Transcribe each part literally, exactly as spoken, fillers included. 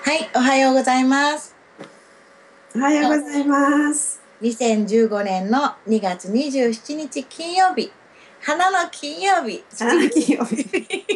はい、おはようございます。 おはようございます。 にせんじゅうごねんのにがつにじゅうしちにち金曜日、花の金曜日、スピ花のリ金曜日。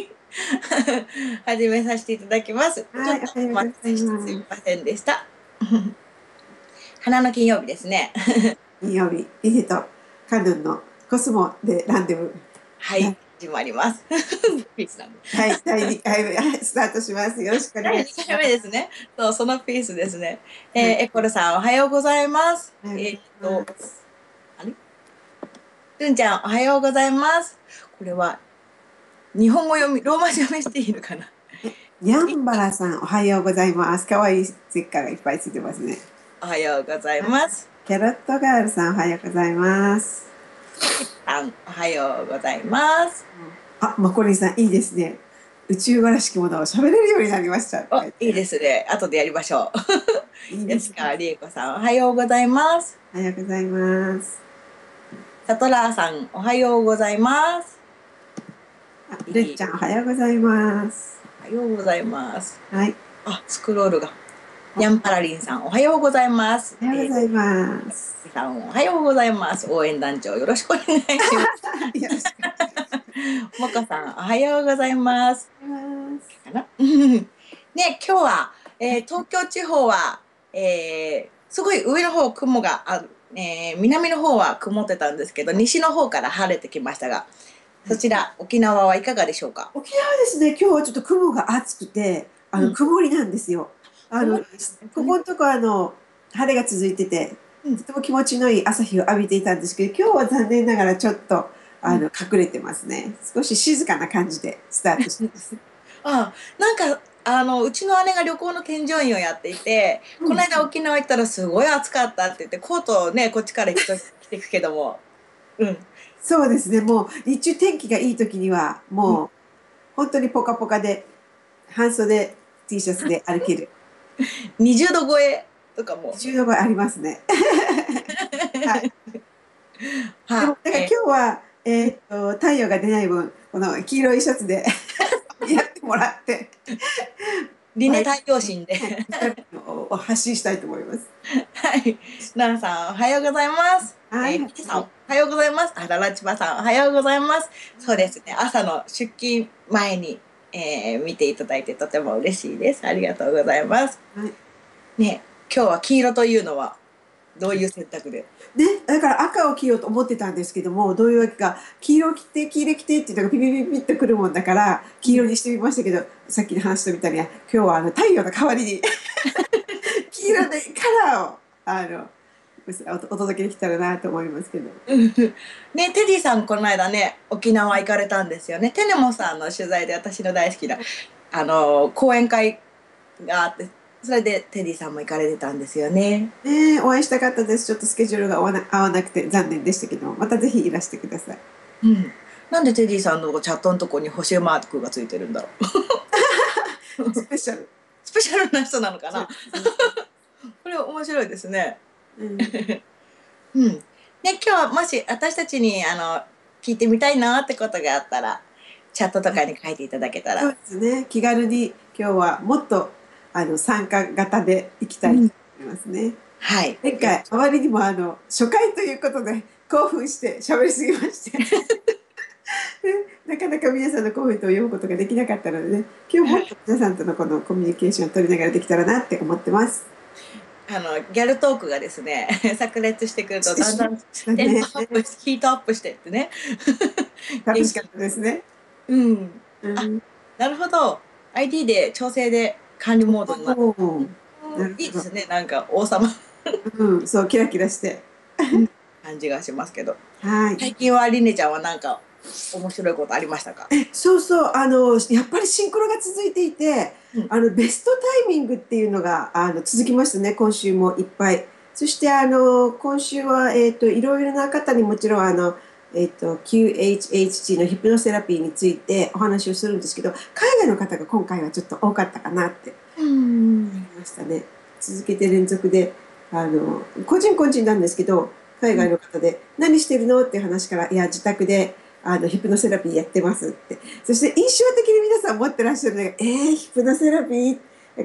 始めさせていただきます。ちょはい、 っとおはようござお待たせいしてすいまます。 せんでした。花の金曜日ですね。 金曜日、リヘとカヌンのコスモでランデブー。 はい、 はい、 始まります。ピースなんで。 はい、だいにかいめ、はいスタートします。よろしくお願だいにかいいします。 めですね。そう、そのピースですね。えー、 はい、 エコルさん、おはようございます。えーっおはようございと、 ます。 あれるんちゃん、おはようございます。これは、日本語読み、ローマ字読みしていいのかな。 ニャンバラさん、おはようございます。かわいいステッカーがいっぱいついてますね。 おはようございはい、 ます。 キャロットガールさん、おはようございます。 さん、おはようございます。 あ、マコリンさん、いいですね。宇宙語らしきものを喋れるようになりました。 お、いいですね。後でやりましょう。 いいですね。 吉川理恵子さん、おはようございます。 おはようございます。 サトラーさん、おはようございます。 あ、るっちゃん、おはようございます。 おはようございます。 はい。 あ、スクロールが。ヤンパラリンさん、おはようございます。 おはようございます。 えー、さん、おはようございます。応援団長、よろしくお願いします。 よろしくお願いしもこさん、おはようございます。 ます。 かなね、今日は、えー東京地方は、えーすごい上の方雲がある、えー南の方は曇ってたんですけど、西の方から晴れてきましたが、そちら、沖縄はいかがでしょうか？ 沖縄ですね、今日はちょっと雲が厚くて、あの、 うん、 曇りなんですよ。あの、 曇りですね。 ここのとこあの、晴れが続いてて、 うん、 とても気持ちのいい朝日を浴びていたんですけど、今日は残念ながらちょっと、 うん。 あの、隠れてますね。少し静かな感じでスタートしてます。 あ、なんか、あの、うちの姉が旅行の添乗員をやっていて、このうん。 間沖縄行ったらすごい暑かったって言って、コートをね、こっちから着て着ていくけども、うん、 そうですね、もう日中天気がいい時には、 うん。 もう本当にポカポカで、半袖 T シャツで歩ける。 にじゅうど超えとかも。 じゅうどぐらいありますね。はい。でも、 はだから今い、え日は、えーっと、太陽が出ない分、この黄色いシャツでやってもらって、 リネはい、 太陽神で。 はい、ビタミンを発信したいと思います。 はい。奈々さん、おはようございます。 はい、 えー、 はひちさん、おはようございます。あららちばさん、おはようございます。そうですね。朝の出勤前に、えー見ていただいてとても嬉しいです。ありがとうございます。 い。 ね、今日は黄色というのはどういう選択で？ ね、だから赤を着ようと思ってたんですけども、どういうわけか、黄色着て、黄色着てっていうのがピピピピッとくるもんだから、黄色にしてみましたけど、さっきの話とみたいに、今日はあの太陽の代わりに黄色でカラーを、あの、おお届けできたらなと思いますけど。 うんね、テディさん、この間ね、沖縄行かれたんですよね。テネモさんの取材で私の大好きな、あの、講演会があって、それでテディさんも行かれてたんですよね。 ねえ、お会いしたかったです。ちょっとスケジュールが合わな、合わなくて残念でしたけど、またぜひいらしてください。 うん。なんでテディさんのチャットのとこに星マークがついてるんだろう。 スペシャル。 スペシャルな人なのかそうな。 ですね。 これ面白いですね。 うん。 うん。で、今日はもし私たちにあの聞いてみたいなってことがあったら、チャットとかに書いていただけたら。 そうですね。気軽に今日はもっとあの参加型でいきたいとうん。 思いますね。 はい。 前回あまりにもあの初回ということで興奮して喋りすぎまして、なかなか皆さんのコメントを読むことができなかったのでね、今日もっと皆さんとのこのコミュニケーションを取りながらできたらなって思ってます。 あの、ギャルトークがですね、炸裂してくると、 してしまいだんだんましたテンポね。 アップし、ヒートアップしてってね。 楽しかっ元気。 たですね。 うん。あ、 うん。 なるほど。アイディー で調整で管理モードになって。 おお、 うん、 なるほど。 いいですね。なんか王様。 うん、そう、キラキラして。 うん、感じがしますけど。 はい。 最近はりねちゃんはなんか面白いことありましたか？ え、そうそう、あの、やっぱりシンクロが続いていて、 うん。 あの、ベストタイミングっていうのが、あの、続きましたね、今週もいっぱい。そして、あの、今週は、えっと、いろいろな方にもちろん、あの、えっと、キューエイチエイチティー のヒプノセラピーについてお話をするんですけど、海外の方が今回はちょっと多かったかなってうん。 思いましたね。続けて連続で、あの、個人個人なんですけど、海うん。 外の方で、何してるのっていう話から、いや、自宅で、あの、ヒプノセラピーやってますって。そして印象的に皆さん持ってらっしゃるのが、えー、ヒプノセラピーなんか、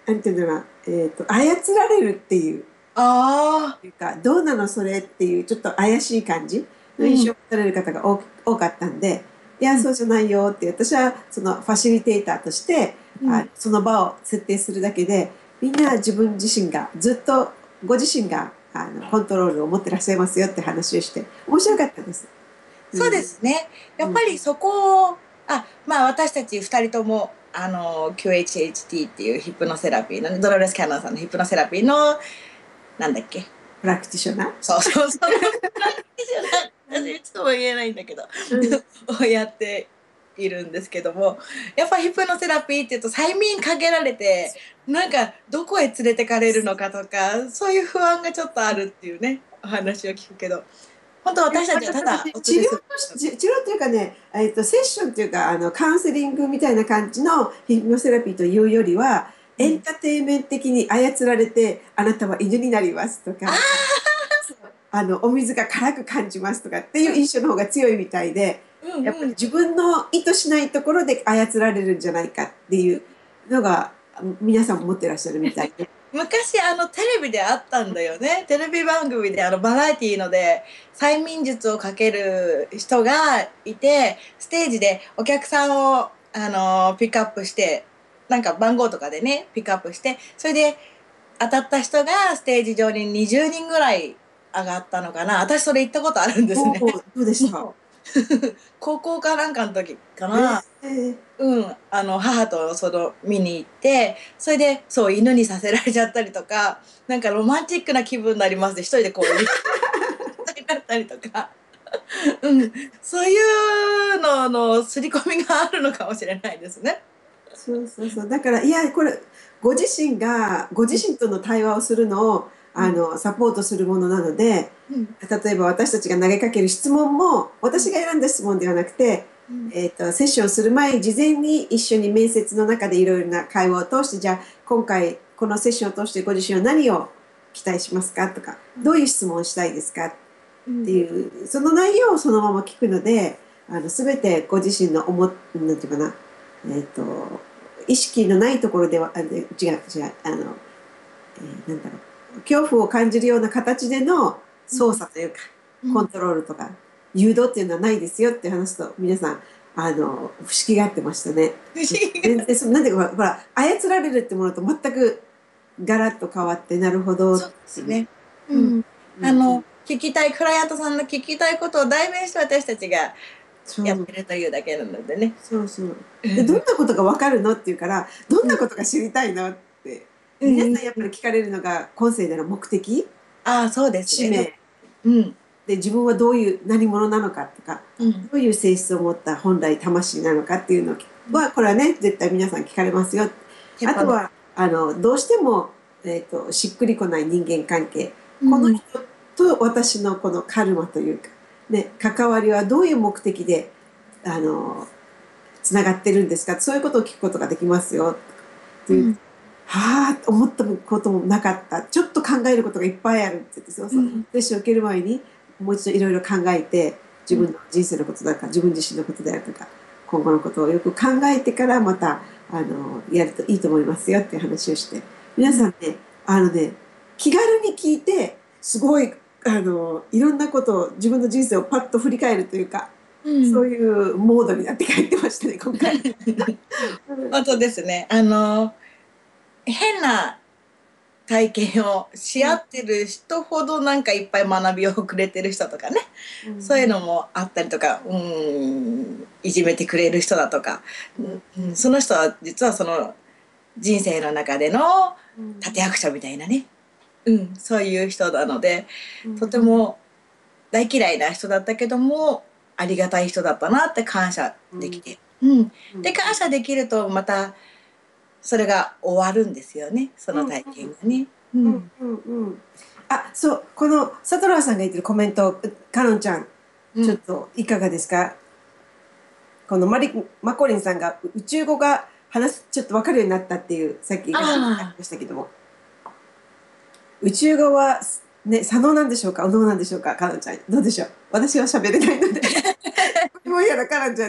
なんていうのかな、えーと、操られるっていう、 ああ、 いうか、どうなのそれっていう、ちょっと怪しい感じのうん、 印象を持たれる方が多多かったんで、いや、 うん、 そうじゃないよって、私はそのファシリテーターとして、あ、 うん。 その場を設定するだけで、みんな自分自身が、ずっとご自身があのコントロールを持ってらっしゃいますよって話をして、面白かったです。うそうでん。 すね。やっうん。 ぱりそこを、あ、まあ私たち二人とも、あの、キューエイチエイチティー っていうヒプノセラピーの、ドロレス・キャノンさんのヒプノセラピーの、なんだっけ。 プラクティショナー。 そうそう、そのプラクティショナー、私いつも言えないんだけど、 うん。 をやっているんですけども、やっぱヒプノセラピーっていうと催眠かけられて、なんかどこへ連れてかれるのかとか、そういう不安がちょっとあるっていうね、お話を聞くけど、本当でも私たちはた私だお治療連れする。 とし治治療っていうかね、えっと、セッションっていうかあのカウンセリングみたいな感じのヒプノセラピーというよりはエンうん、 ターテインメント的に操られてあなたは犬になりますとあかあのお水が辛く感じますとかっていう印象の方が強いみたいでーうんうん。 やっぱり自分の意図しないところで操られるんじゃないかっていうのが皆さん持ってらっしゃるみたいで。 昔あのテレビであったんだよね。テレビ番組であのバラエティーので催眠術をかける人がいて、ステージでお客さんをあのピックアップして、なんか番号とかでね、ピックアップして、それで当たった人がステージ上ににじゅうにんぐらい上がったのかな。私それ行ったことあるんですね。 おお、どうでした？ もう高校かなんかの時かえな。 ー、 うん、あの母とその見に行って、それでそう犬にさせられちゃったりとか、なんかロマンチックな気分になりますで一人でこうになったりとか、うん、そういうのの刷り込みがあるのかもしれないですね。 そうそうそう。だから、いや、これ、ご自身が、ご自うん身との対話をするのを、あうんの、サポートするものなので、 うん例えば私たちが投げかける質問も、私が選んだ質問ではなくて、 うんえっと、セッションする前、事前に一緒に面接の中でいろいろな会話を通して、じゃあ、今回、このセッションを通してご自身は何を期待しますかとか、どういう質問をしたいですかってうんいう、その内容をそのまま聞くので、あの、すべてご自身の思っ、なんていうかな、えっと、意識のないところでは、あ、で違う、違う、あの、えーなんだろう、恐怖を感じるような形での操作というか、コンうん。 トロールとか、誘導っていうのはないですよって話すと、皆さん、あの、不思議がってましたね。 不思議が。 全然、そのなんていうか、ほら、操られるってものと全くガラッと変わって、なるほどっそうでていう。 すね。ううん、 ん。 うん、うん。 あの、聞きたい、クライアントさんの聞きたいことを代弁して私たちがやっそう。 てるというだけなのでね。 そうそう。で、どんうん。 なことがわかるのって言うから、どんうん。 なことが知りたいのって、 うん。 皆さんやっぱり聞かれるのが、今世での目的、 ああ、そうですね。 使命、 うん。 で、自分はどういう何者なのかとか、 うん。 どういう性質を持った本来魂なのかっていうのは、これはね、絶対皆さん聞かれますよ。 やっぱ、 あとは、あの、どうしても、えっと、しっくりこない人間関係。 うん。 この人と私のこのカルマというか、ね、関わりはどういう目的で、あの、つながってるんですか、そういうことを聞くことができますよっていう、 うん。 はあ、思ったこともなかった、ちょっと考えることがいっぱいあるって言って、そうそう、 うん。 セッションを受ける前にもう一度いろいろ考えて、自分の人生のことだか自分自身のことであるとか今後のことをよく考えてからまたあのやるといいと思いますよっていう話をして、皆さんね、あのね、気軽に聞いてすごいあのいろんなことを自分の人生をパッと振り返るというか、 うん。 そういうモードになって帰ってましたね今回。 本当ですね。あの、変な体験をし合ってる人ほどなんかいっぱい学びをくれてる人とかね。 うん、 そういうのもあったりとか、うん、いじめてくれる人だとか、 うん、 うん、その人は実はその人生の中でのうん、 立役者みたいなね、うん、そういう人なので、とうん、 ても大嫌いな人だったけども、ありがたい人だったなって感謝うん、 できて。うん。 うん、 で、感謝できるとまたそれが終わるんですよね、そうん、 の体験がね。ううん、 ん。 うん、うん。あ、そう、この佐藤さんが言ってるコメント、かのんちゃん、ちょっうん。 といかがですか？このマリ、マコリンさんが宇宙語が話す、ちょっと分かるようになったっていう、さっきありあましたけども、宇宙語は、ね、左脳なんでしょうか右脳なんでしょうか、かのんちゃん。どうでしょう？私は喋れないので。もう嫌だ、かのんちゃんに。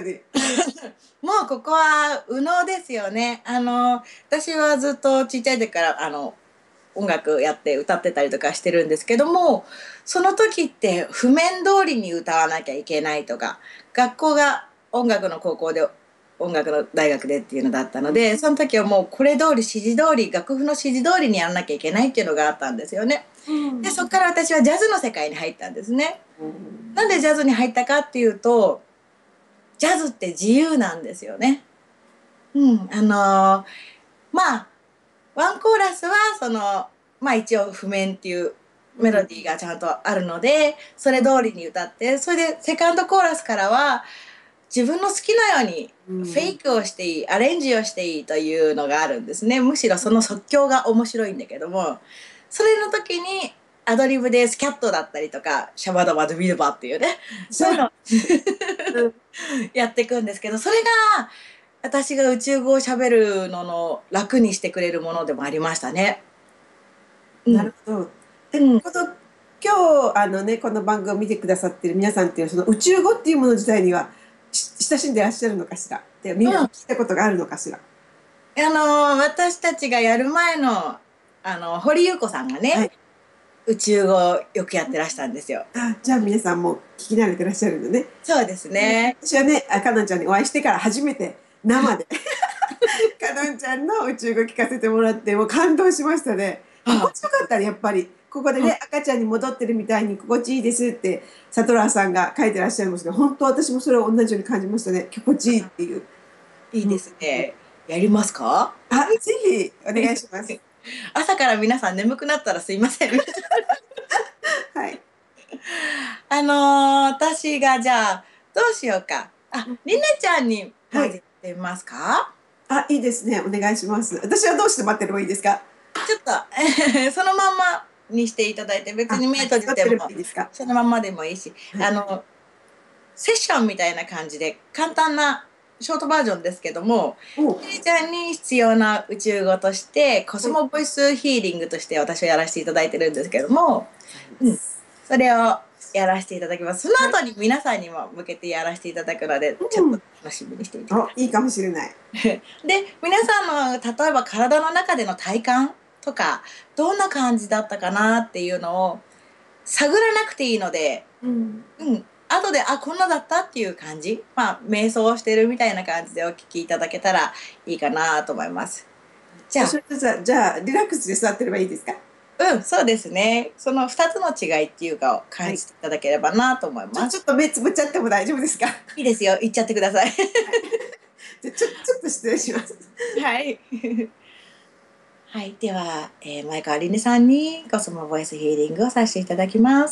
もうここは右脳ですよね。あの、私はずっとちっちゃい時からあの音楽やって歌ってたりとかしてるんですけども、その時って譜面通りに歌わなきゃいけないとか、学校が音楽の高校で音楽の大学でっていうのだったので、その時はもうこれ通り指示通り、楽譜の指示通りにやらなきゃいけないっていうのがあったんですよね。で、そこから私はジャズの世界に入ったんですね。なんでジャズに入ったかっていうと、ジャズって自由なんですよね。うん、あのーまあ、ワンコーラスは、その、まあ一応譜面っていうメロディーがちゃんとあるので、それ通りに歌って、それでセカンドコーラスからは、自分の好きなようにフェイクをしていい、アレンジをしていいというのがあるんですね。むしろその即興が面白いんだけども、それの時にアドリブでスキャットだったりとか、シャバダバドビルバっていうね、そういうのをやっていくんですけど、それが私が宇宙語を喋るのの楽にしてくれるものでもありましたね。うん。 なるほど。え、 うん。 この今日あのねこの番組を見てくださってる皆さんっていうその宇宙語っていうもの自体にはし親しんでいらっしゃるのかしら。で、みんなうん。 聞いたことがあるのかしら。 あの、私たちがやる前の、あの、堀優子さんがね、 はい。 宇宙語をよくやってらしたんですよ。 あ、じゃあ皆さんも聞き慣れてらっしゃるのね。 そうですね。 私はね、あかのんちゃんにお会いしてから初めて生でかのんちゃんの宇宙語聞かせてもらってもう感動しましたね。心あ、 地よかったね、やっぱり。ここでね、赤ちゃんに戻ってるみたいに心地いいですって佐藤さんが書いてらっしゃいますけど、本当私もそれを同じように感じましたね。心地いいっていう。うん、 いいですね。やりますか？ あ、ぜひお願いします。 朝から皆さん眠くなったらすいません。 はい。 あのー私がじゃあ、どうしようか。あ、りねちゃんにはい。 混ぜてみますか？ あ、いいですね。お願いします。私はどうして待ってればいいですか？ ちょっと、えーそのまんまにしていただいて、別あ、 に目閉じても、 待ってればいいですか？ そのまんまでもいいし、 はい。 あの、セッションみたいな感じで、簡単なショートバージョンですけども、 お、 りねちゃんに必要な宇宙語として、コスはい。 モボイスヒーリングとして私はやらせていただいてるんですけども、 ございまうん、 す。 それをやらせていただきます。そのはい。 後に皆さんにも向けてやらせていただくので、ちょっとうん。 楽しみにしていてくだあ、 さい。 いいかもしれない。 で、皆さんの例えば体の中での体感とか、どんな感じだったかなっていうのを探らなくていいので、 うん。 うん、後で、あ、こんなだったっていう感じ、まあ、瞑想をしてるみたいな感じでお聞きいただけたらいいかなと思います。じゃあ、 じゃあそれとじゃあ、じゃあリラックスで座ってればいいですか？ うん、そうですね。そのふたつの違いっていうかをはい。 感じていただければなと思いちょ、 ます。 ちょっと目つぶっちゃっても大丈夫ですか？ いいですよ。言っちゃってください。 はい。じゃあ、ちょ、ちょっと失礼します。 はい。はい。では、えー前川りねさんにコスモボイスヒーリングをさせていただきます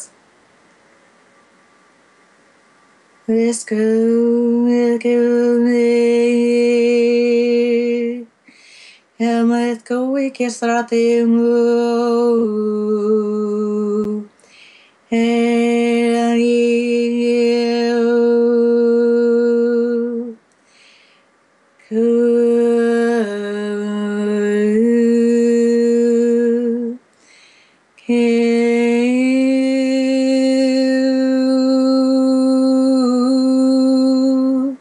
。Let's go, let's go, and let's go, we can start to move. And you could can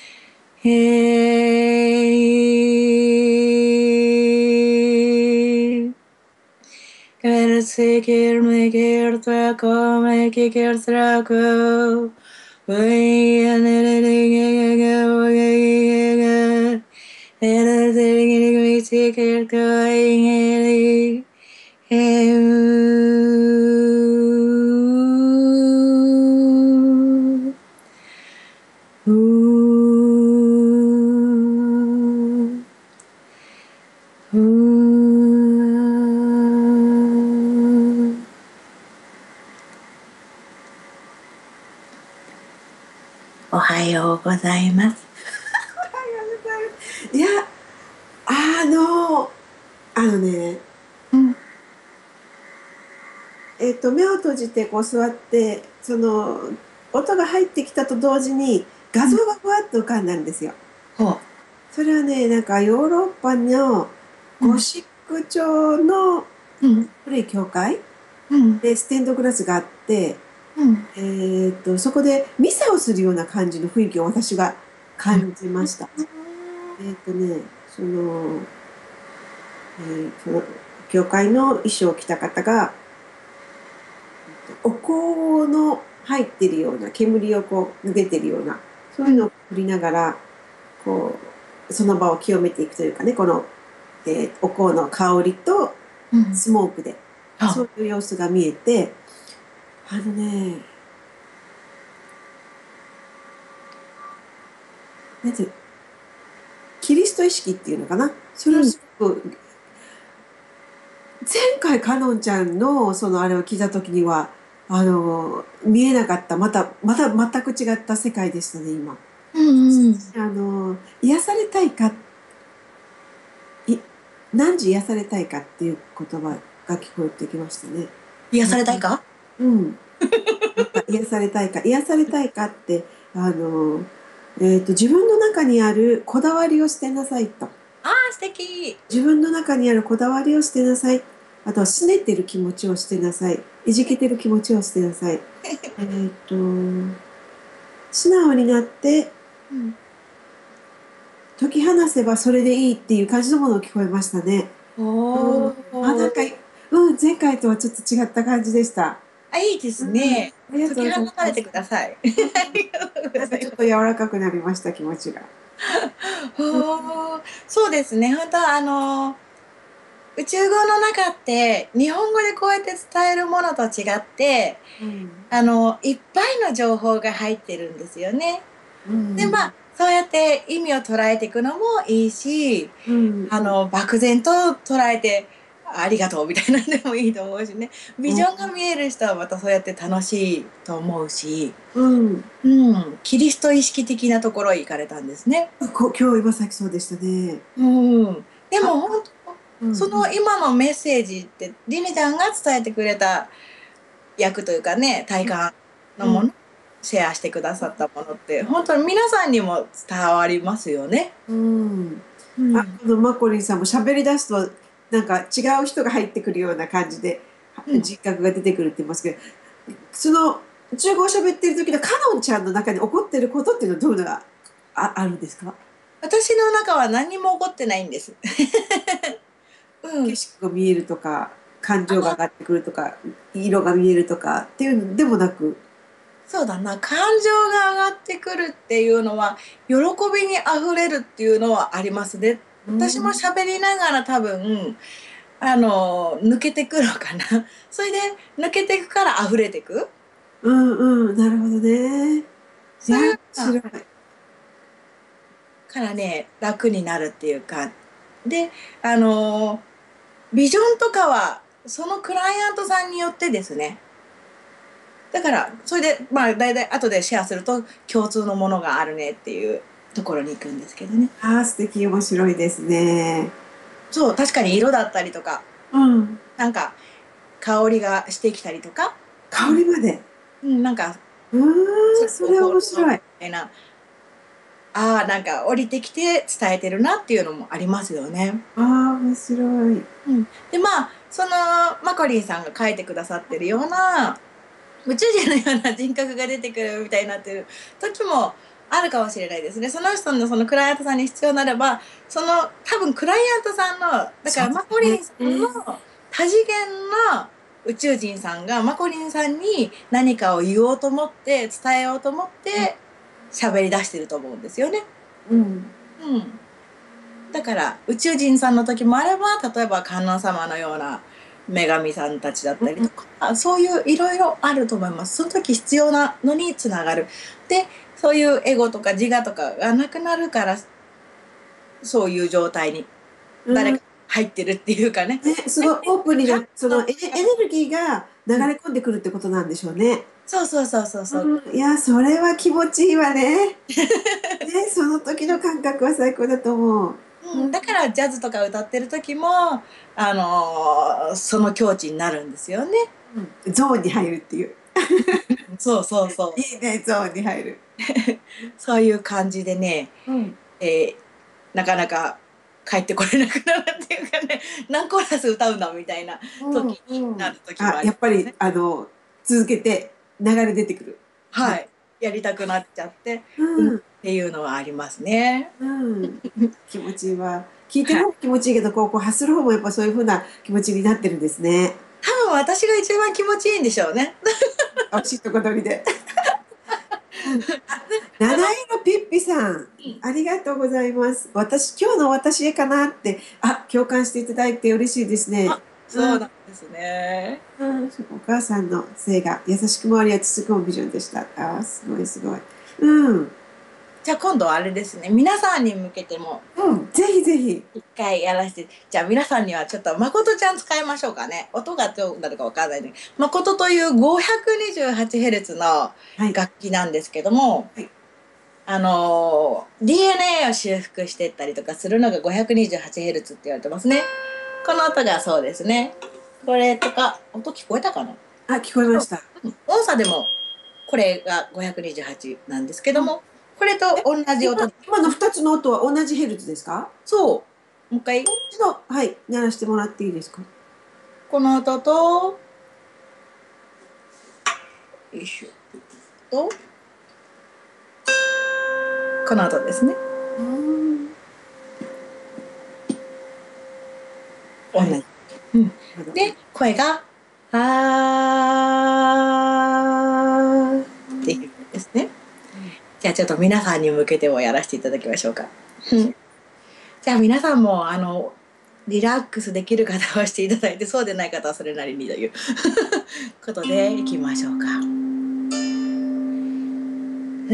can gotta take it, make it circle, make it circle. When take it going,おはようございます。 おはようございます。いや、あの、あのね、 うん、 えっと、目を閉じてこう座って、その、音が入ってきたと同時に画像がふわっと浮かんだんですよ。 ほう。 それはね、なんかヨーロッパのうん、 ゴシック調のうん、 古い教会うん、 でステンドグラスがあって、 うん。 えーっと、そこでミサをするような感じの雰囲気を私が感じました。えっとね、その、えーその教会の衣装を着た方が、お香の入ってるような、煙をこう出てるような、そういうのを振りながら、こう、その場を清めていくというかね、この、えーお香の香りとうん。 スモークで、そあ、 ういう様子が見えて、あのね、なんていうキリスト意識っていうのかな。それをうん。 すごく、前回かのんちゃんのそのあれを聞いた時には、あの、見えなかった、また、また全く違った世界でしたね、今。 うんうん。 あの、癒されたいか、い、何時癒されたいかっていう言葉が聞こえてきましたね。 癒されたいか？ うん。なんか癒されたいか、癒されたいかって、あの、えっと、自分の中にあるこだわりを捨てなさいと。 ああ、素敵。 自分の中にあるこだわりを捨てなさい。あとは拗ねてる気持ちを捨てなさい。いじけてる気持ちを捨てなさい。えっと、素直になってうん。 解き放せばそれでいいっていう感じのものを聞こえましたね。うん。 おあ、なんか、 お。 うん、前回とはちょっと違った感じでした。 あ、いいでうん。 すね。 ありがとうご解き放されてざいます。 ください。 うん。 ありがとうごなんかちょっとざいます。 柔らかくなりました、気持ちが。うん。 おー、そうですね。本当はあの、宇宙語の中って日本語でこうやって伝えるものと違って、 うん。 あの、いっぱいの情報が入ってるんですよね。 うで、まん。 あ、そうやって意味を捉えていくのもいいし、 うん。 あの、漠然と捉えて、ありがとうみたいなんでもいいと思うしね。ビジョンが見える人はまたそうやって楽しいと思うし、 うん。 うん、キリスト意識的なところへ行かれたんですね。 こ、今日今さっきそうでしたね。 うん。であ、 も本当、そうん。 の今のメッセージって、りねちゃんが伝えてくれた役というかね、体感のうん。 もの、シェアしてくださったものって、本当に皆さんにも伝わりますよね。 うん。あ、 うん。 このマコリンさんも喋り出すと、なんか違う人が入ってくるような感じで、はうん。 人格が出てくるって言いますけど、その中国語を喋ってる時のカノンちゃんの中に起こってることっていうのはどういうのがあ、あるんですか？ 私の中は何にも起こってないんです。うん。 景色が見えるとか、感情が上あ、 がってくるとか、色が見えるとかっていうのでもなく、 そうだな。感情が上がってくるっていうのは、喜びに溢れるっていうのはありますね。 う私もん、 喋りながら多分、あの、抜けてくのかな。それで、抜けていくから溢れてく。 うんうん、なるほどね。いや、 そういう面白い。 からね、楽になるっていうか。で、あの、ビジョンとかは、そのクライアントさんによってですね。だから、それで、まあ、大体後でシェアすると、共通のものがあるねっていうところに行くんですけどね。 ああ、素敵、面白いですね。 そう、確かに色だったりとか、 うん。 なんか、香りがしてきたりとか、 香りまで。 うん、なんか、 うーん、 それをそれはホールドみ面白い。 たいな、ああ、なんか降りてきて伝えてるなっていうのもありますよね。 ああ、面白い。 うん。で、まあ、その、マコリンさんが書いてくださってるような、宇宙人のような人格が出てくるみたいになってる時もあるかもしれないですね。その人のそのクライアントさんに必要なれば、その多分クライアントさんの、だかそうらマコリンさですね。 んの多次元の宇宙人さんがマコリンさんに何かを言おうと思って、伝えようと思って喋り出してると思うんですよね。 うん。 うん。だから宇宙人さんの時もあれば、例えば観音様のような女神さんたちだっうん。 たりとか、そういういろいろあると思います。その時必要なのにつながる。で、そういうエゴとか自我とかがなくなるから、そういう状態にうん。 誰か入ってるっていうかね。 ね、すごいオープンになって、そのエネ、エネルギーが流うん、 れ込んでくるってことなんでしょうね。 そうそうそうそうそう。 うん。いや、それは気持ちいいわね。ね、その時の感覚は最高だと思う。ううん、だからジャズとか歌ってる時も、あのーその境地になるんですよね。 ん。ゾーンに入るっていう。 そうそうそいいね、ゾーンに入る。 う。そういう感じでね、 うん。 えーなかなか帰ってこれなくなるっていうかね、何コーラス歌うんだみたいなうん時にうん。 なる時もあ、 ありやっぱり、 ますね。 あの、続けて流れ出てくる。はい。 はい。 やりたくなっちゃって、うんっうんていうのはありますね。 うん、気持ちは聞いてるはい。 方も気持ちいいけど、こう、こう発する方もやっぱそういう風な気持ちになってるんですね。 多分私が一番気持ちいいんでしょうね。 おしっとこ取りで。うん、七色ピッピさん、ありがとうございます。私、今日の私へかなって、あ、共感していただいて嬉しいですね。 あ、 うん、 そうなんですね。 うん、お母さんの性が優しく周りは包み込むビジョンでした。あ、すごいすごい。うん、 じゃあ今度はあれですね。皆さんに向けてもうん、ぜひぜひ。 一回やらせて、じゃあ皆さんにはちょっと誠ちゃん使いましょうかね。音がどうなるかわかんないので。誠という ごひゃくにじゅうはちヘルツ のはい、 楽器なんですけども、 はい。 あのー ディーエヌエー を修復していったりとかするのが ごひゃくにじゅうはちヘルツ って言われてますね。この音がそうですね。これとか、音聞こえたかな？ あ、聞こえました。 音差でもこれがごひゃくにじゅうはちなんですけうん、 ども、これとえ、 同じ今、 音。 今の二つの音は同じヘルツですか？ そう。もう一回、 一度、はい、鳴らしてもらっていいですか？ この音と、よいしょ。と、この後ですね。 うーん、 同じ。 はい、 うん。 なるほど。 で、声が、あーっていうですね。 うん、 じゃあちょっと皆さんに向けてもやらせていただきましょうか。うん。じゃあ皆さんも、あの、リラックスできる方はしていただいて、そうでない方はそれなりにということでいきましょうか。え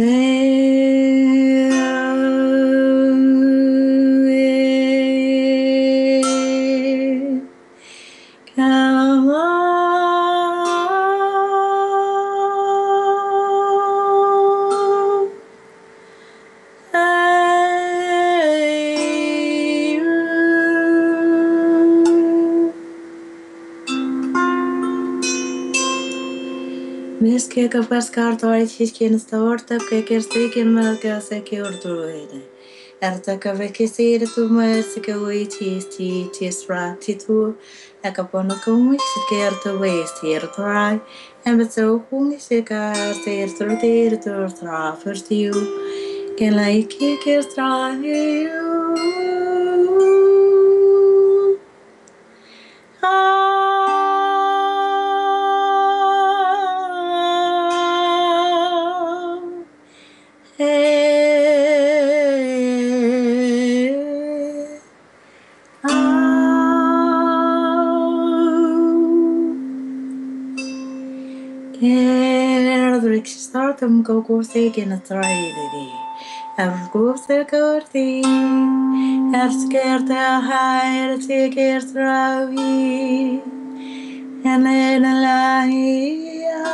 ー Come on, Miskika paskartoja hiskienestä ortapkeke strikin melkeä sekin ortuloiden. Ärtäkä veki siirtu muissakin uitisti tisratitu. Äkä ponna kummiset kertoo veisti ertorai. Ämpä se on kummisika siirtu tiirtu trafustiu. Kellä ikki kerstraiu. Startum koko sekin traileri. Erskoster korti. Erskerta hair seker travi. En en lahia.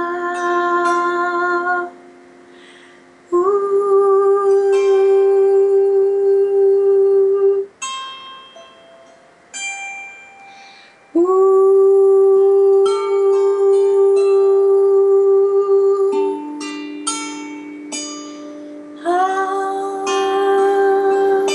Ooh. Ooh. Ah.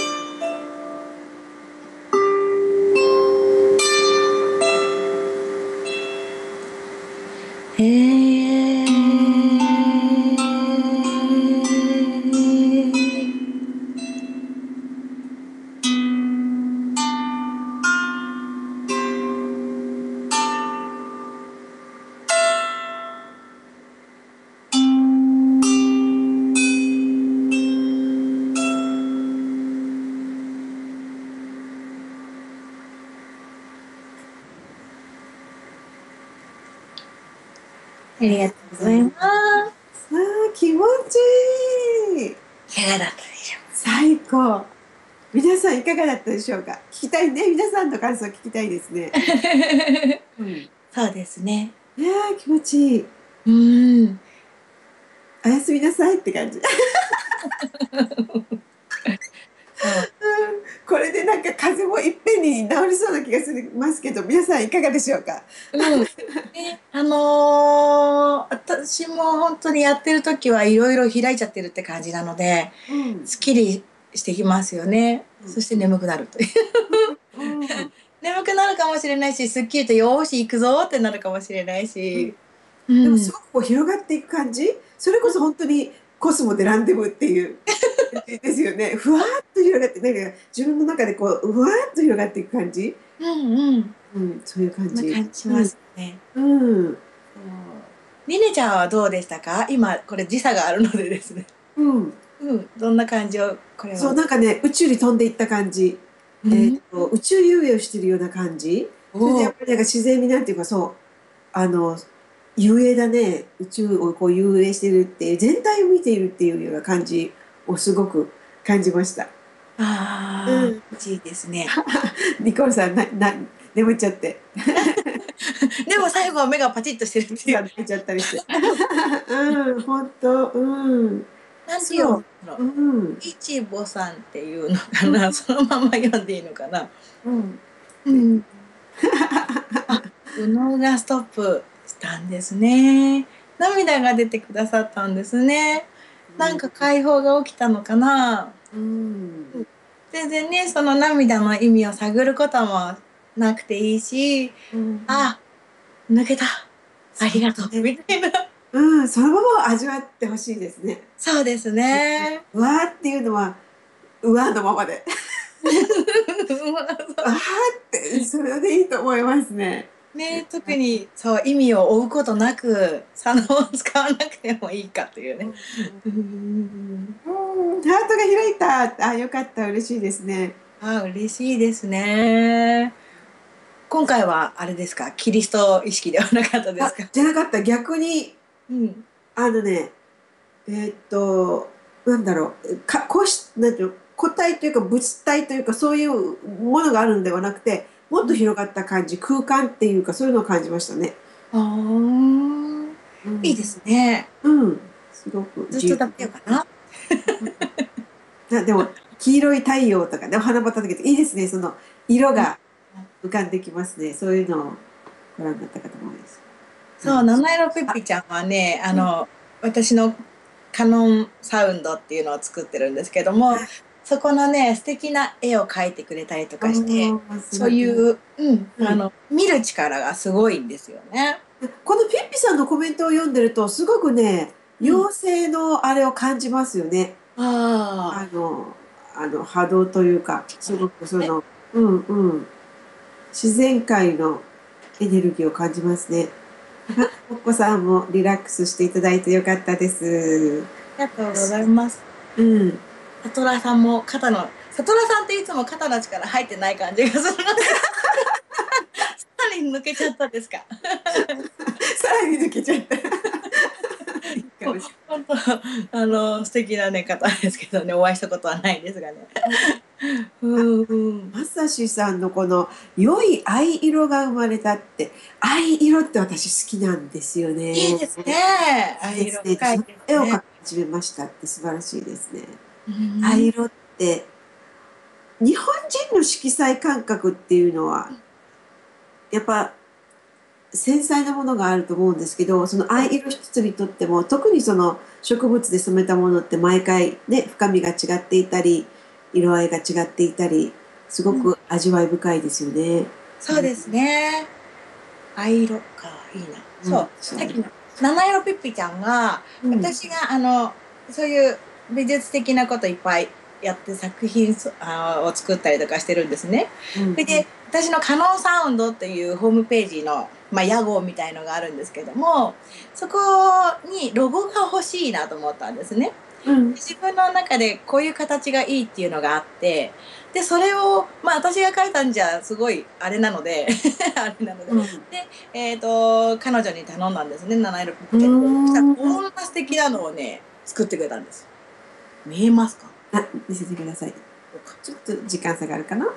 ありがとうございます。 あー、気持ちいい。 いかがだったでしょ最高。皆さんいかがだったでしょうか？聞きたいね。皆さんの感想聞きたいですね。うん。 そうですね。 いやー、気持ちいい。 うーん。 おやすみなさいって感じ。 そう。 これでなんか風邪もいっぺんに治りそうな気がしますけど、皆さんいかがでしょうか？ うん。で、あのー私も本当にやってる時はいろいろ開いちゃってるって感じなので、 うん。 すっきりしてきますよね。 うん。 そして眠くなるという。 うん。 眠くなるかもしれないし、すっきりとよーし行くぞってなるかもしれないうん。 し、 うでもすん。 ごくこう広がっていく感じ。それこそ本当にコスモでランデブーっていう感じですよね。ふわーっと広がって、なんか自分の中でこう、ふわーっと広がっていく感じ。 うんうん。 うん、そういう感そんなじ。 感じしまうん、 すね。 うん、 そう。りねちゃんはどうでしたか？今、これ時差があるのでですね。 うん。 うん。どんな感じを、これそう、 は。 なんかね、宇宙に飛んでいった感じ。えっうん。 と、宇宙遊泳をしてるような感じ。それでおお。 やっぱりなんか自然になんていうか、そう、あの、遊泳だね。宇宙をこう遊泳してるっていう、全体を見ているっていうような感じをすごく感じました。 ああ、 うん。 嬉しいですね。 ニコルさん、な、な、眠っちゃって。 でも最後は目がパチッとしてるっていう。 さん泣いちゃったりして。うん、本当、うん。 なんて読そう。 むの？ うん。 いちぼさんっていうのかうん。 な？そのまま読んでいいのかな？ うん。ね。 うん。あ、右脳がストップしたんですね。涙が出てくださったんですね。なんか解放が起きたのかな？ うん。 うん。全然ね、その涙の意味を探ることもなくていいし、 うん。 あ、抜けた。あそうりがとう。 ね。 みたいな。 うん、そのまま味わってほしいですね。 そうですね。 うわーっていうのは、うわーのままで。あーって、それでいいと思いますね。 ね、特にそう意味を追うことなく、左脳を使わなくてもいいかというね。うん。 うん、ハートが開いた。あ、よかった。嬉しいですね。 あ、嬉しいですね。今回はあれですか、キリスト意識ではなかったですあ、 か？ じゃなかった。逆に、 うん。 あのね、えーっと、なんだろう、か、こし、なんていうの、固体というか物体というかそういうものがあるのではなくて、もっうん。 と広がった感じ、空間っていうかそういうのを感じましたね。 ああ、 うん。 いいですね。 うん。すごく自由。 ずっと食べようかな。 あ、でも、黄色い太陽とかね、お花畑とかいいですね。その色うん。 が浮かんできますね。そういうのをご覧になったかと思います。うそう、 ん。 七色ピッあ、 ピちゃんはね、あうん。 の、私のカノンサウンドっていうのを作ってるんですけども、そこのね、素敵な絵を描いてくれたりとおかして、 ー、すごそうい。うん。 いう、うん、 うん。 あの、見る力がすごいんですよね。 でこのピッピさんのコメントを読んでると、すごくね、 うん。 妖精のあれを感じますよね。 ああ、 あの、あの波動というか、すごくそね。 の、うんうん、自然界のエネルギーを感じますね。あ、お子さんもリラックスしていただいてよかったです。 ありがとうございます。 うん。 サトラさんも肩の、サトラさんっていつも肩の力入ってない感じがするので、さらに抜けちゃったですか？ さらに抜けちゃった。いいかもうもし本当、あの、素敵なね、方ですけどね、お会いしたことはないんですがね。 れない。 うんうん。 まさしさんのこの良い藍色が生まれたって、藍色って私好きなんですよね。 いいですね。 いい藍ですね。その色深いですね。 絵を描き始めましたって素晴らしいですね。 うん。 藍色って日本人の色彩感覚っていうのはやっぱ繊細なものがあると思うんですけど、その藍色一つにとっても特にその植物で染めたものって毎回ね深みが違っていたり色合いが違っていたりすごうん。 く味わい深いですよね。うん、 そうですね。藍色か、いいな。 うん、 そう、さっきの七色ピッピちゃんが、 うん、 私があの、そういう美術的なこといっぱいやって作品そあーを作ったりとかしてるんですね。 うん、 それで、私のカノンサウンドっていうホームページの、まあ、屋号みたいのがあるんですけども、そこにロゴが欲しいなと思ったんですね。 うん、 自分の中でこういう形がいいっていうのがあって、で、それを、まあ私が書いたんじゃすごいあれなので、あれなので。 うん、 で、えっと、彼女に頼んだんですね、七色ピッうピちゃんに。そしたらん。 こんな素敵なのをね、作ってくれたんです。見えますか？ あ、見せてください。ちょっと時間差があるかな。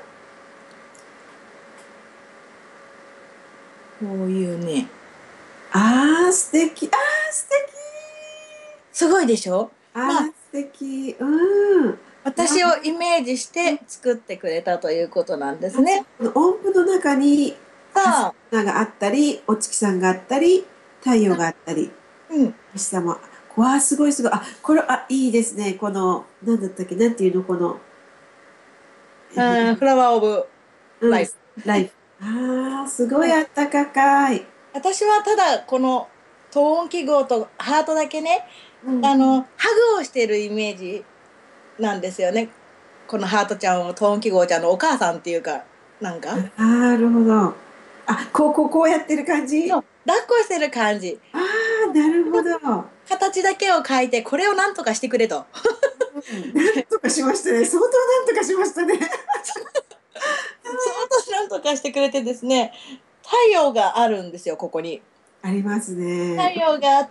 こういうね、 ああ、素敵。ああ、素敵。 すごいでしょ？まあ、 ああ、素敵。うん。わ私をイメージして作ってくれたということなんですあ、そね。 の音符の中にさあ、 花があったり、お月さんがあったり、太陽があったり、 うん、 お日様。わあ、すごいすごい。あ、これ、あ、いいですね。この、なんだったっけ、なんていうの、この、えあーフラワーオブうん、 ライフ。 ライフ。ああ、すごいあったかかい。 私はただこのト音記号とハートだけね、 うん、 あの、ハグをしてるイメージなんですよね。このハートちゃんをト音記号ちゃんのお母さんっていうか、なんか、 なるほど。あ、こう、こう、こうやってる感じ。 そう抱っこしてる感じ。 ああ、なるほど。 形だけを書いて、これを何とかしてくれと。 うん、なんとかしましたね。相当なんとかしましたね。 相当何とかしてくれてですね、太陽があるんですよ、ここに。 あります太ね。 陽があって、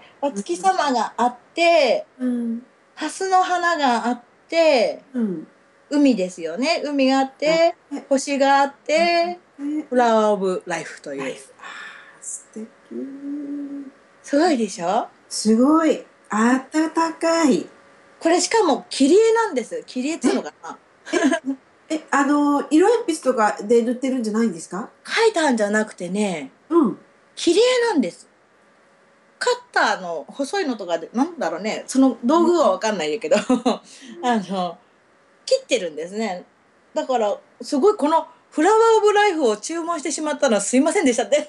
おうん、 月様があって、 うん、 蓮の花があって、 うん。 海ですよね。海があっあ、 て、 え、 星があって、 え、 フラワーオブライフという。 ライフ。あー、素敵。 すごいでしょ？ すごい。暖かい。 これしかも切り絵なんです。切り絵っつうのえ、 かな？ え、え、あの、色鉛筆とかで塗ってるんじゃないんですか？ 描いたんじゃなくてね、 うん。 切り絵なんです。カッターの細いのとかで、なんだろうね、その道具はわかんないけど、あの、切ってるんですね。だから、すごいこのフラワーオブライフを注文してしまったのはすいませんでしたって。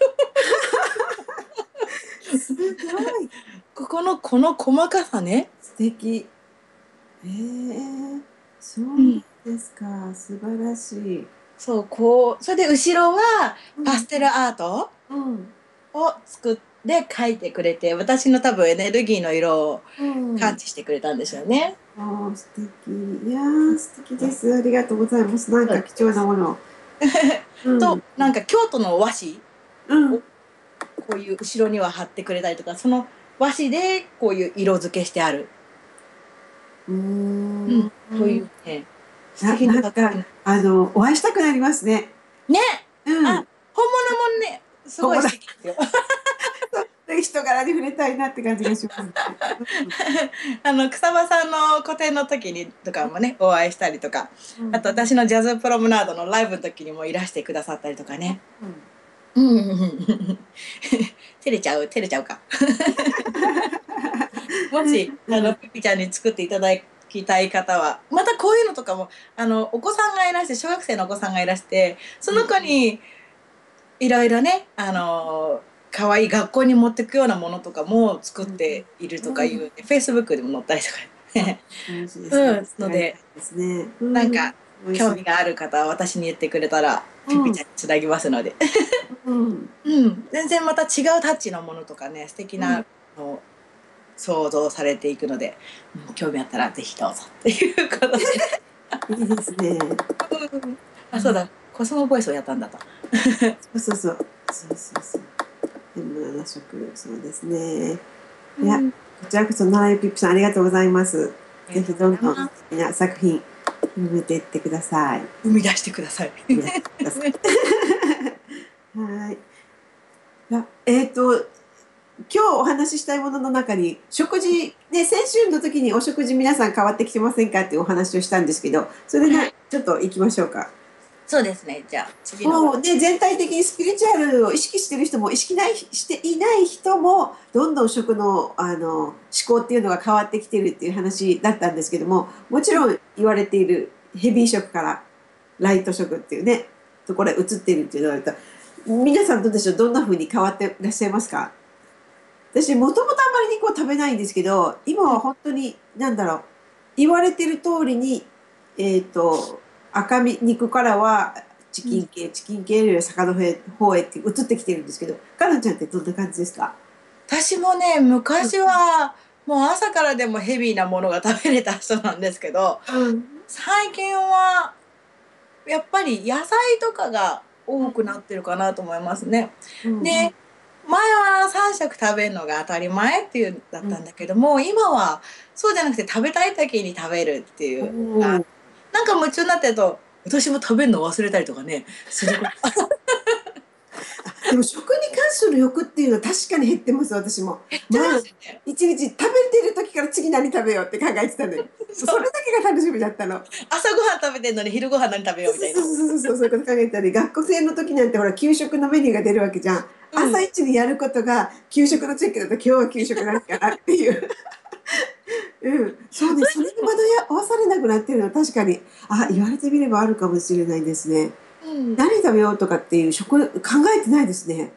すごい。 ここのこの細かさね。 素敵。ええ、そうなんうん。 ですか。素晴らしい。 そう、こう、それで後ろはうん、 パステルアートうん、 を作って描いてくれて、私の多分エネルギーの色をうん。 感知してくれたんでしょうね。 ああ、素敵。いやー、素敵です。ありがとうございます。なんそうか貴重なです。 ものを。うと、 ん、 なんか京都の和紙うん、 をこういう後ろには貼ってくれたりとか、その和紙でこういう色付けしてある。 うーん。 うん。というね、素な、 敵ななんか、 作品。 あの、お会いしたくなりますね。 ね。あ、 うん。 本物もね、すごい友達素敵ですよ。 と人柄に触れたいなって感じがしますね。 あの草場さんの個展の時にとかもねお会いしたりとか、 うん、うん、 あと私のジャズプロムナードのライブの時にもいらしてくださったりとかね。 うん。 うんうんうんうん照れちゃう照れちゃうか。もしあうん、 のピピちゃんに作っていただきたい方はまたこういうのとかもあのお子さんがいらして小学生のお子さんがいらしてその子にいろいろねあの可愛い学校に持ってくようなものとかも作っているとかいう、ね、フェイスブックでも載ったりとかあ、 ね。 楽しいですね。 うん、のでやりたいですね。うん。 なんか美味しい。 興味がある方は私に言ってくれたらうん、 ピピちゃんにつなぎますので、 うん、 うん、全然また違うタッチのものとかね素敵うん。 なのを想像されていくので、うん、興味あったらぜひどうぞっていうことで、 いいですね。 うん、あそううん、 だコスモボイスをやったんだと。 そうそうそう。そうそうそう。でもなな色、そうですね。いや、こうん、 ちらこそ、ナナユピップさん、ありがとうございます。ぜありがとうごひどんどん素ざいます。 敵な作品、広めていってください。 生み出してください。 生み出してください。はい。いや、えっと、今日お話ししたいものの中に、食事、ね、先週の時にお食事皆さん変わってきてませんかっていうお話をしたんですけど、それではい、 ちょっと行きましょうか。 そうですね。じゃあ次の方。 もうね、全体的にスピリチュアルを意識してる人も意識ないしていない人もどんどん食の、あの思考っていうのが変わってきてるっていう話だったんですけども、もちろん言われているヘビー食からライト食っていうねところへ移っているっていうのを言われた、皆さんどうでしょう、どんな風に変わっていらっしゃいますか？私もともとあまり肉を食べないんですけど、今は本当に何だろう、言われてる通りに、えっと赤身肉からはチうん、 キン系、チキン系よりは魚の方へって移ってきてるんですけど、かなちゃんってどんな感じですか？ 私もね昔はもう朝からでもヘビーなものが食べれた人なんですけど、 うん、 最近はやっぱり野菜とかが多くなってるかなと思いますね。 うん、 で、前はさん食食べるのが当たり前っていうだっうん、 たんだけども、今はそうじゃなくて食べたい時に食べるっていおうのが、 ー、 なんか夢中になってると、私も食べるの忘れたりとかね、すること。 でも食に関する欲っていうのは確かに減ってます、私も。 減ってま前、 すよね。 一日食べてる時から次何食べようって考えてたのに。それそう。 だけが楽しみだったの。 朝ごはん食べてるのに昼ごはん何食べようみたいな。 そうそうそうそう、そういうこと考えたり、学校生の時なんてほら、給食のメニューが出るわけじゃん。 うん。 朝一にやることが給食のチェックだと今日は給食何かなっていう。うん、そうね、それに惑わされなくなってるのは確かに、あ、言われてみればあるかもしれないですね。 うん。 何食べようとかっていう食、考えてないですね。 な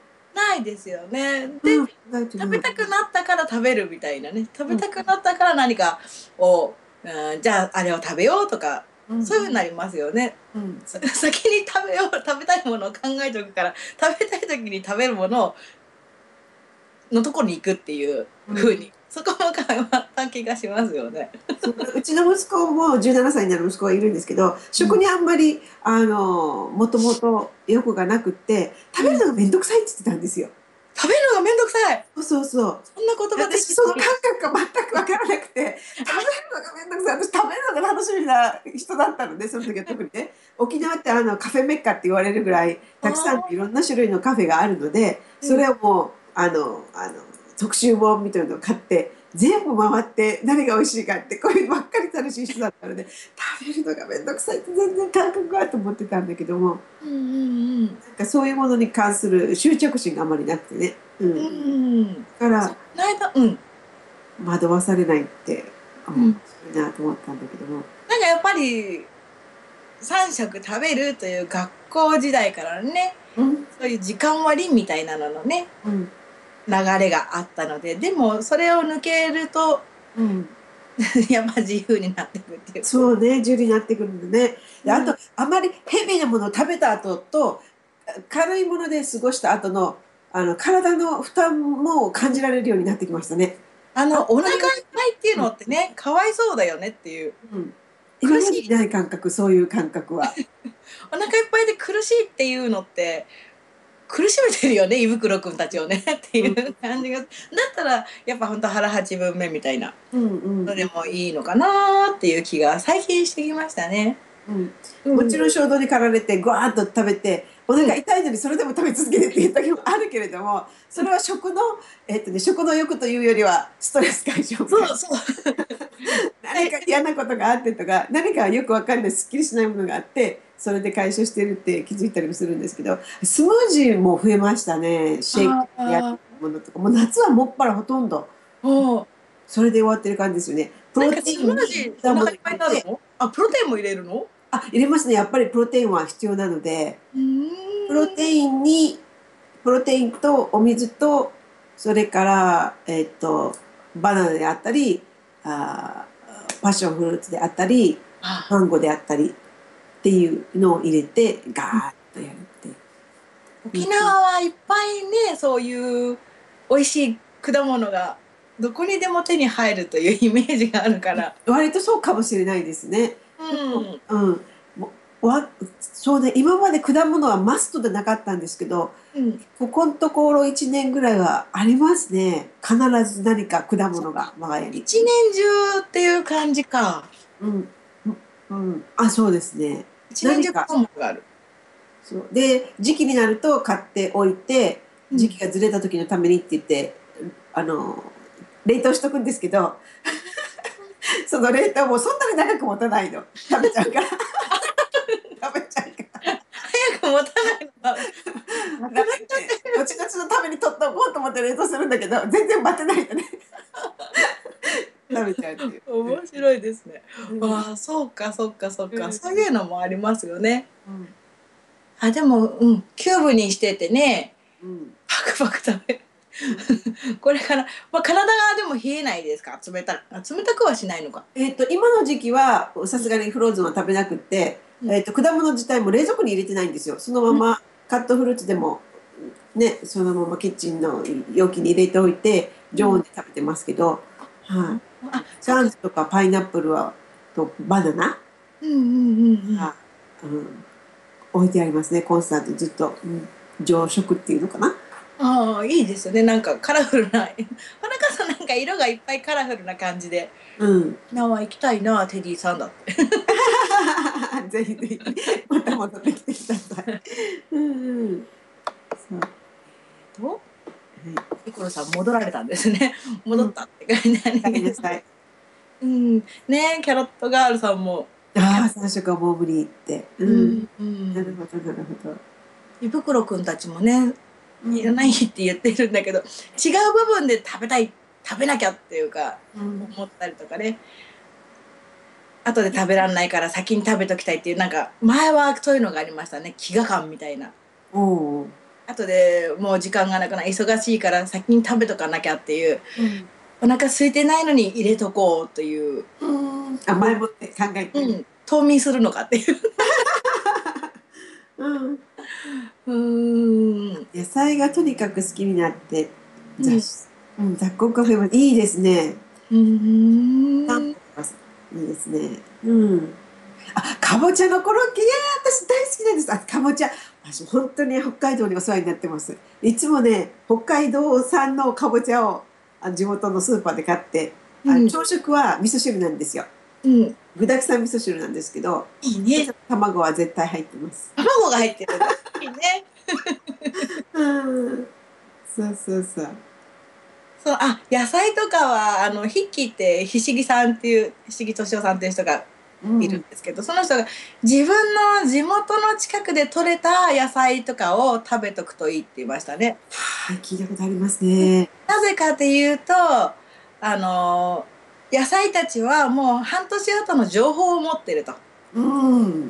ないですよね。で、 うん、ないと思う。 食べたくなったから食べるみたいなね。食べたくなったから何かを、うん、じゃああれを食べようとか、 うん、 そういうふうになりますよね。 うん、 さ先に食べよう、食べたいものを考えておくから、食べたい時に食べるもののところに行くっていううん。 ふうに、そこも変わった気がしますよね。 そう、うちの息子もじゅうななさいになる息子がいるんですけど、 うん。 食にあんまり、あの、もともと欲がなくって、食べるうん。 のがめんどくさいって言ってたんですよ。 食べるのがめんどくさい。 そうそうそう。 そんな言葉的私、その感覚が全くわからなくて、食べるのがめんどくさい。私、食べるのが楽しみな人だったので、その時は特にね。沖縄ってあのカフェメッカって言われるぐらい、 あたくさんいろんあ。 な種類のカフェがあるので、そうん。 れをもう、あの、あの、特集本みたいなのを買って、全部回って何が美味しいかって、こういうのばっかり楽しい人だったので、食べるのがめんどくさいって全然感覚があると思ってたんだけども、 うんうんうん。 なんかそういうものに関する執着心があまりなくてね。ううん。 ん。そだから、 の間、うん。 惑わされないって面うん。 白いなと思ったんだけども。 なんかやっぱりさん食食べるという学校時代からね、 うん、 そういう時間割みたいなののね、 うん、 流れがあったので、でもそれを抜けると、 うん。 やっぱ自由になっていくっていう。 そうね、重になってくるんでね。で、あと、 うん。 あまりヘビーなものを食べた後と、軽いもので過ごした後の、あの、体の負担も感じられるようになってきましたね。 あの、お腹いっあんまり、 ぱいっていううん、 のってね、かわいそうだよねっていう。 うん。今までに苦しい。 ない感覚、そういう感覚は。 お腹いっぱいで苦しいっていうのって、苦しめてるよね、胃袋くんたちをねっていうん、 う感じが。だったら、やっぱ本当腹八分目みたいなうん、うん、うん。 のでもいいのかなっていう気が最近してきましたね。 うん、 うん。 もちろん衝動に駆られてぐわーっと食べておうん。 腹痛いのにそれでも食べ続けてっていう時もあるけれども、それは食の、えっとね、食の欲というよりはストレス解消みたいな。 そうそう。はい。 何か嫌なことがあってとか、何かよくわかんないすっきりしないものがあってそれで解消してるって気づいたりもするんですけど、スムージーも増えましたね。シェイクでやるああ、 ものとかもう夏はもっぱらほとんどもう、 それで終わってる感じですよね。プロテなんかスムインにージーお果物入腹いっぱいにれて、 なるの？あ、プロテインも入れるの？ あ、入れますね。やっぱりプロテインは必要なので、 うーん。 プロテインに、プロテインとお水と、それから、えっと、バナナであったり、あー、パッションフルーツであったり、 あ、 マンゴーであったりっていうのを入れて、ガーッとやるっていう。 沖縄はいっぱいね、そういう美味しい果物がどこにでも手に入るというイメージがあるから。 割とそうかもしれないですね。 うでも、 ん。 うん。もわ、そうね、今まで果物はマストでなかったんですけど、 うん。 ここのところいちねんぐらいはありますね。必ず何か果物が我が家に。 一年中っていう感じか。 うん。うん。あ、そうですね。 一年中何か、 果物がある。 そう。で、時期になると買っておいて、 うん。 時期がずれた時のためにって言って、あの、冷凍しとくんですけど、その冷凍もそんなに長く持たないの。食べちゃうから。食べちゃうから。 早く持たないのがなくなっなんかね、後々のために取っておこうと思って冷凍するんだけど、全然待てないとね、食べちゃうっていう。 面白いですね。 うん。 ああ、そうかそうかそうか。 うん。 そういうのもありますよね。 うん。 あ、でも、うん、キューブにしててね、 うん。 パクパク食べる。 うん。 これから、まあ、体がでも冷えないですか？冷たあ、冷たくはしないのか。 えっと、今の時期はさすがにフローズンは食べなくって、 うん。 えっと、果物自体も冷蔵庫に入れてないんですよ。そのまうん。 まカットフルーツでも、ね、そのままキッチンの容器に入れておいて、常温うん。 で食べてますけど、はい。 あ、そうか。 スカンスとかパイナップルは、とバナナうんうんうんうん。 が、うん、置いてありますね。コンスタントずっと、うん、常食っていうのかな。 ああ、いいですよね。なんかカラフルな、花かさんなんか色がいっぱいカラフルな感じで、 うん。 沖縄行きたいな、テディさんだって。 ぜひぜひ、また戻ってきてください。うんうん。そう。はと、 い。 ピコロさん戻られたんですね。 うん。 戻ったって感じなんおかえりなですけど。 さい。 うん。ねえ、キャロットガールさんも、キャああ、三色はもう無理って。ううん。 んうん。 なるほど、なるほど。 胃袋くんたちもね、 うん。 いらないって言ってるんだけど、違う部分で食べたい、食べなきゃっていうか、 うん。 思ったりとかね。後で食べらんないから先に食べときたいっていう、なんか、前はそういうのがありましたね。飢餓感みたいな。 おお。 後でもう時間がなくな忙しいから先に食べとかなきゃっていう、お腹空いてないのに入れとこうという、 うん、あ、前もって考えて。 うん、冬眠するのかっていう。 うん。 うーん。 野菜がとにかく好きになって、 うん。 雑うん、雑穀カフェもいいですね。 うーん。 散歩とかいいですね。うん。あ、かぼちゃのコロッケ、いやー、私大好きなんです。あ、かぼちゃ。私本当に北海道にお世話になってます。いつもね、北海道産のかぼちゃをあ地元のスーパーで買って、あ、 うん。 朝食は味噌汁なんですよ。 うん。 具沢山味噌汁なんですけど、 いいね。 卵は絶対入ってます。 卵が入ってるんだ。いいね。 うん。そうそうそう。 そう、あ、野菜とかは、あの、筆記ってひしぎさんっていう、ひしぎとしおさんっていう人がいるんうん。 ですけど、その人が自分の地元の近くで採れた野菜とかを食べとくといいって言いましたね。 はい、聞いたことありますね。 なぜかっていうと、あの、野菜たちはもう半年後の情報を持ってると。 うん。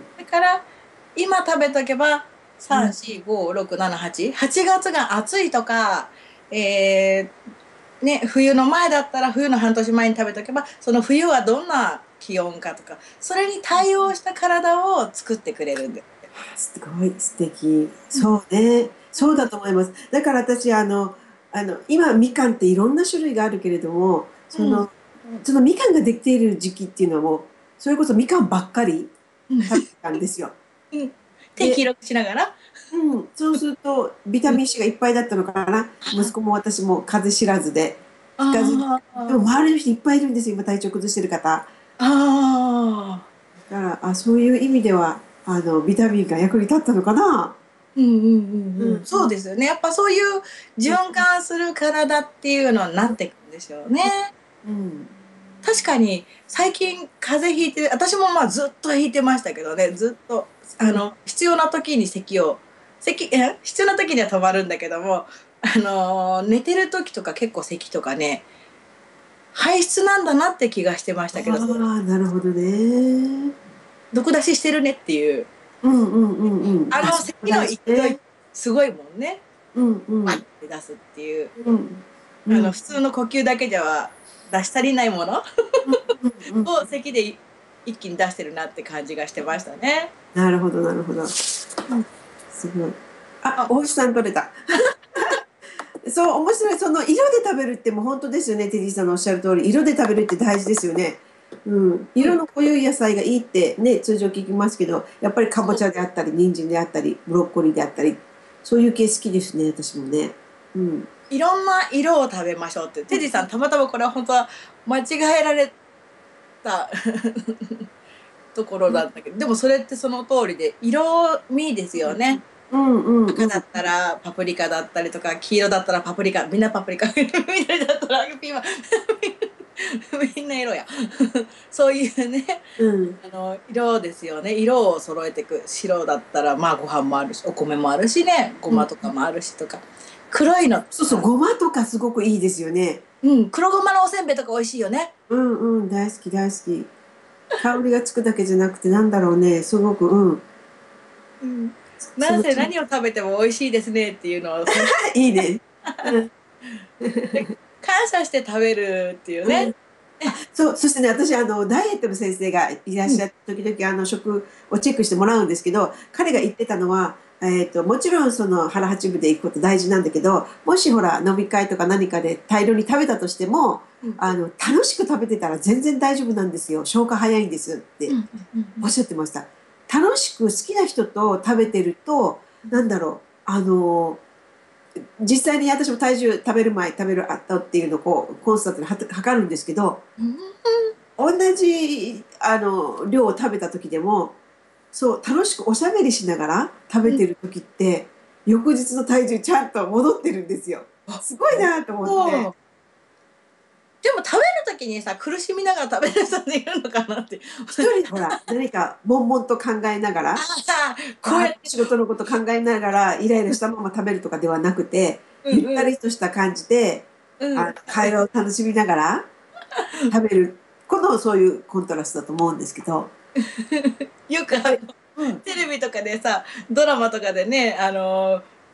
だから、今食べとけば、さん、 うん。 よん、ご、ろく、なな、はち、はちがつが暑いとか、えーね、冬の前だったら冬の半年前に食べとけば、その冬はどんな気温かとか、それに対応した体を作ってくれるんですごい素敵。 す。うんそうね。そうだと思います。だから私、あの、あの、今、みかんっていろんな種類があるけれども、そうんの、そのみかんができている時期っていうのはもう、それこそみかんばっかりうん食べてたんですよ。 うん。手で、 記録しながら。 うん、そうすると、ビタうんミン C がいっぱいだったのかな。息子も私も風邪知らずで、ひかずに。 あでもあ、 周りの人いっぱいいるんですよ、今体調崩してる方。 ああ、 だから、あ、そういう意味では、あの、ビタミンが役に立ったのかな。 うんうんうんうん。 うん、 そうですよね。やっぱそういう循環する体っていうのになっていくんですよね。 うん、 確かに最近風邪ひいて、私もまあずっとひいてましたけどね、ずっと、 うん、 あの、必要な時に咳を、咳、え必要な時には止まるんだけども、あの、寝てる時とか結構咳とかね、排出なんだなって気がしてましたけど、 ああ、なるほどね。 毒出ししてるねっていう、 うんうんうんうん。あ、 あのそこ大咳の勢い、 事ね。 すごいもんね。 うんうバッん。 て出すっていう。 うんうあの、 ん。 普通の呼吸だけでは出し足りないものうんうん。 を咳で一気に出してるなって感じがしてましたね。 なるほどなるほど。 うん。 すごい。あ、 あ、 お星さん取れた。そう、面白い。その色で食べるってもう本当ですよね。テディさんのおっしゃる通り、色で食べるって大事ですよね。うん。 うん。 色の濃い野菜がいいってね、通常聞きますけど、やっぱりかぼそう。 ちゃであったり、人参であったり、ブロッコリーであったり、そういう系好きですね、私もね。うん。 いろんな色を食べましょうって。テジさん、たまたまこれは本当は間違えられたところうんなんだけど、でもそれってその通りで、色味ですよね。 うんうんうん。 赤だったらパプリカだったりとか、黄色だったらパプリカ、みんなパプリカ、緑だったらピーマン、みんな色や。そういうね、 うん。 あの、色ですよね。色を揃えていく。白だったら、まあご飯もあるし、お米もあるしね、ごうん。 まとかもあるしとか。黒いの、 そうそう、ごまとかすごくいいですよね。 うん、黒ごまのおせんべいとか美味しいよね。 うんうん、大好き大好き。香りがつくだけじゃなくて、なんだろうね、すごく、うん。 うん。 その、 なんせ何を食べても美味しいですねっていうのを、そのいいね。うん。 で感謝して食べるっていうね。 うん。そう、そしてね、私、あの、ダイエットの先生がいらっうん。 しゃって、時々、あの、食をチェックしてもらうんですけど、彼が言ってたのは、えっと、もちろん、その、腹八分で行くこと大事なんだけど、もし、ほら、飲み会とか何かで大量に食べたとしても、 うん。 あの、楽しく食べてたら全然大丈夫なんですよ。消化早いんですっうん。 てうん。 おっしゃってました。楽しく好きな人と食べてると、 うん。 なんだろう、あの、実際に私も体重食べる前、食べる後っていうのをこう、コンスタントには測るんですけど、 うん。 同じ、あの、量を食べた時でも、そう、楽しくおしゃべりしながら食べうん。 てる時って、翌日の体重ちゃんと戻ってるんですよ。 あ、 すごいなと思って。 そう。でも食べるときにさ、苦しみながら食べる人っているのかなって。 一人でほら、何か悶々と考えながあら、 あ、こうわーっやって。 と仕事のこと考えながら、イライラしたまま食べるとかではなくて、ゆったうんうん。 りとした感じで、 うん。 あの、会話を楽しみながら食べる。この、そういうコントラストだと思うんですけど、 よくあの、 やっぱり、うん、 テレビとかでさ、ドラマとかでね、あの、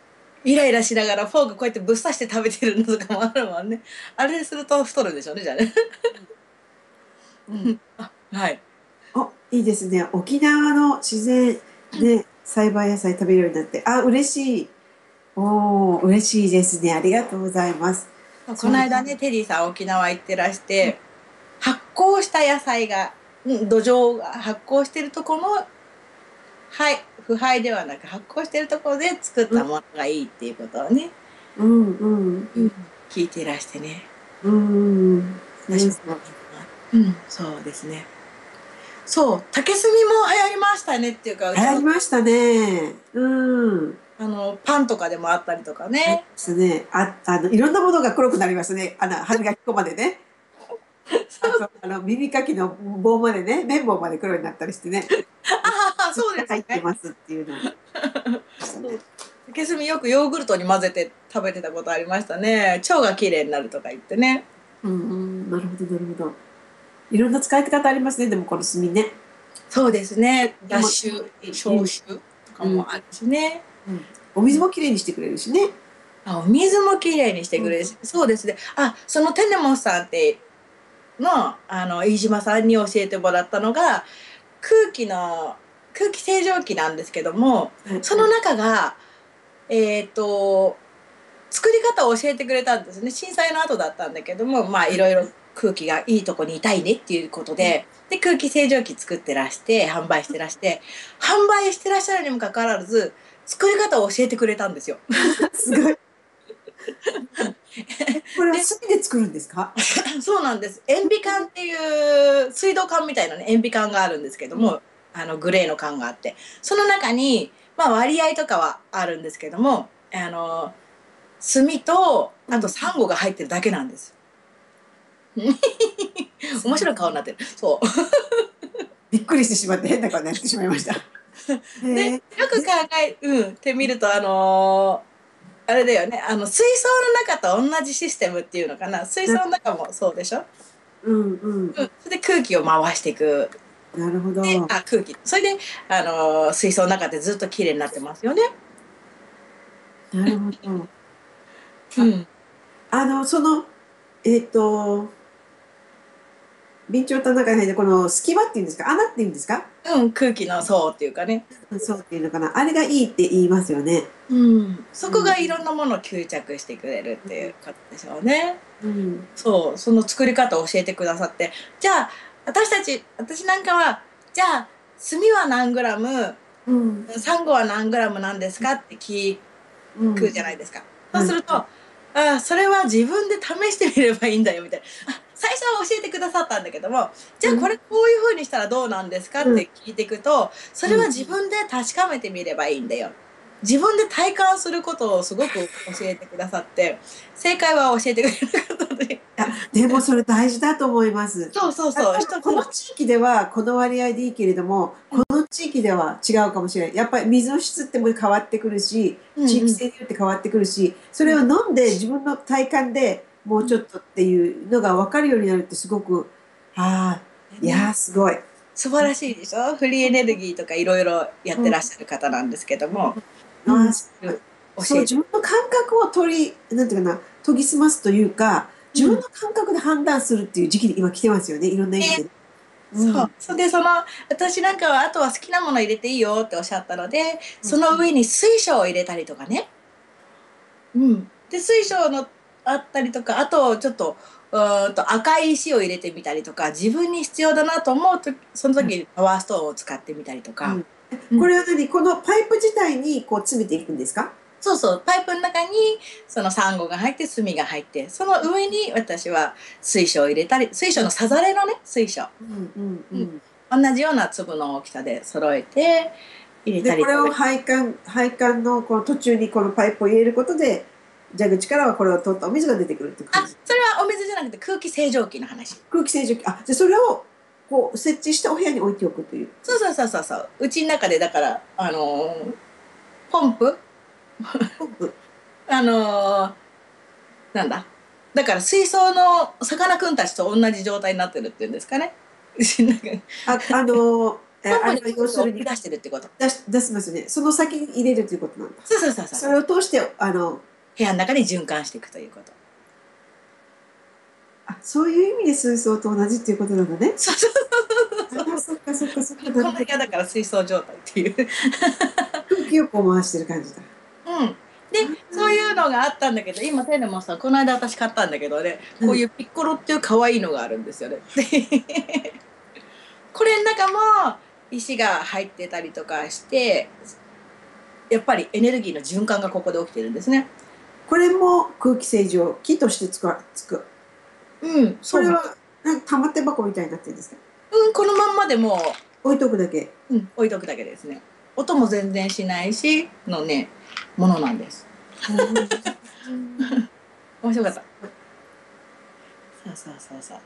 イライラしながらフォークこうやってぶっ刺して食べてるのとかもあるもんね。あれすると太るんでしょうね、じゃあね。 うん。 あ、はい。 お、いいですね。沖縄の自然で栽培野菜食べるようになって、あ、嬉しい。おお、嬉しいですね。ありがとうございます。 こそう。 の間ね、テリーさん沖縄行ってらして、発酵した野菜が、うん、土壌が発酵してるところの、はい、腐敗ではなく発酵してるところで作っうん、 たものがいいっていうことをね、 うん、うん、 うん、聞いてらしてね。 うん、 私も、 ね、そう。 うん、そうですね。そう、竹炭も流行りましたねっていうか、う流行ちの、 りましたね。うん。 あの、パンとかでもあったりとかありまね。 すね。あ、あの、いろんなものが黒くなりますね。あの、歯磨き粉までね。あと、あの、耳かきの棒までね、綿棒まで黒になったりしてね。 ああ、そうが入ですよね。 ってますっていうのでしたね。 そう。竹炭よくヨーグルトに混ぜて食べてたことありましたね。腸がきれいになるとか言ってね。 うん、うん、なるほど、なるほど。いろんな使い方ありますね。でも、この炭ね。 そうですね。 でも、 脱臭、 いい、 消臭とかうん、 もあるしね。 うん。お水もきれいにしてくれるしね。 あ、お水もきれいにしてうん、 くれるし。そうですね。あ、そのテネモンさんっての、あの、飯島さんに教えてもらったのが、空気の、空気清浄機なんですけども、 はい、 その中が、えっと、作り方を教えてくれたんですね。震災の後だったんだけども、まあいろいろ空気がいいとこにいたいねっていうことうん、 で、で、空気清浄機作ってらして、販売してらして、販売してらっしゃるにもかかわらず、作り方を教えてくれたんですよ。 すごい。え、これはで、 炭で作るんですか？ そうなんです。塩ビ管っていう水道管みたいなね、塩ビ管があるんですけどうん、 も、あの、グレーの管があって、その中に、まあ割合とかはあるんですけども、あの、炭と、あとうん。 サンゴが入ってるだけなんです。面白い顔になってる。そう。 びっくりしてしまって変な顔になってしまいました。 で、よへえ。 く考え、うん、ってみると、あのーあれだよね、あの、水槽の中と同じシステムっていうのかな。水槽な、 の中もそうでしょ。 うんうん。 うん。それで空気を回していく。 なるほで、 ど。 あ、空気。それで、あのー水槽の中でずっと綺麗になってますよね。 なるほど。あ、 うん。 あの、その、えっと、備長炭の中に入ってこの隙間っていうんですか、穴っていうんですか？ うん、空気の層っていうかね。 そうっていうのかな。あれがいいって言いますよね。 うん。そこうん。 がいろんなものを吸着してくれるっていうことでしょうね。 うん。 そう、その作り方を教えてくださって、じゃあ、私たち、私なんかは、じゃあ、炭は何グラム、 うん。 サンゴは何グラムなんですかって聞うん。 くじゃないですか。そうはい。 すると、ああ、それは自分で試してみればいいんだよ、みたいな。あ、最初は教えてくださったんだけども、じゃあこれうん。 こういう風にしたらどうなんですかっうん。 て聞いていくと、それうん。 は自分で確かめてみればいいんだよ。自分で体感することをすごく教えてくださって、正解は教えてくれなかったので。 あ、でもそれ大事だと思います。 そうそうあ、 そう、 多分この人それぞ地域ではこの割合でいいけれども、この地域では違うかもしれない。やっぱり水の質っても変わってくるし、 れ。うんうん。 地域性によって変わってくるし、それをうん飲んで自分の体感でもううん。 ちょっとっていうのが分かるようになるってすごく、ああ、いやーね、 すごい。 素晴らしいでしょ。フリーエネルギーとかいろいろやっうん、 てらっしゃる方なんですけども、うああ、 ん、 すごい。 教そう、 えて。 自分の感覚を取り、なんていうかな、研ぎ澄ますというか、自分のうん。 感覚で判断するっていう時期に今来てますよね、いろんな意味でね。うそう。 ん。 それで、その、私なんかは、あとは好きなもの入れていいよっておっしゃったので、 うん。 その上に水晶を入れたりとかね。うん。で、水晶のあったりとか、あと、ちょっと、うーんと赤い石を入れてみたりとか、自分に必要だなと思うと、その時にパワーストーンを使ってみたりとか。 うん。 うん。 これは何このパイプ自体にこう詰めていくんですか？ そうそう、パイプの中にそのサンゴが入って炭が入って、その上に私は水晶を入れたり、水晶のさざれのね、水晶。 うんうんううん。 ん。 同じような粒の大きさで揃えて入れで、 たりとか。 これを配管、配管のこの途中にこのパイプを入れることで、蛇口からはこれを通ったお水が出てくるっていう感あ、 じ。 それはお水じゃなくて空気清浄機の話。 空気清浄機、あ、じゃあそれをこう設置してお部屋に置いておくという。 そうそうそうそうそう。うちの中でだから、あのーポンプポンプ。 あのーなんだ。だから水槽のさかなクンたちと同じ状態になってるっていうんですかね。うちの中。 あ、あの、 えポンポにあれは要するに送り出してるってこと。 出し出しますよね。その先に入れるということなんだ。 そうそうそうそう。 それを通してあの部屋の中に循環していくということ。 あそういう意味で水槽と同じっていうことなんだね。 そうそうそうそうあそっかそっかそっか。 この部屋だから水槽状態っていう。 空気をこう回してる感じだ。 うん。で、そういうのがあったんだけど、今テレもさ、この間私買ったんだけどね、こういうピッコロっていう可愛いのがあるんですよね。これの中も石が入ってたりとかして、やっぱりエネルギーの循環がここで起きてるんですね。 これも空気清浄機として使う。使う。 うん、そう。 それはなんか玉手箱みたいになってるんですか。 うん、このまんまでも、 置いとくだけ。 うん、置いとくだけですね。音も全然しないし、のね、ものなんです。面白かった。そうそうそうそう。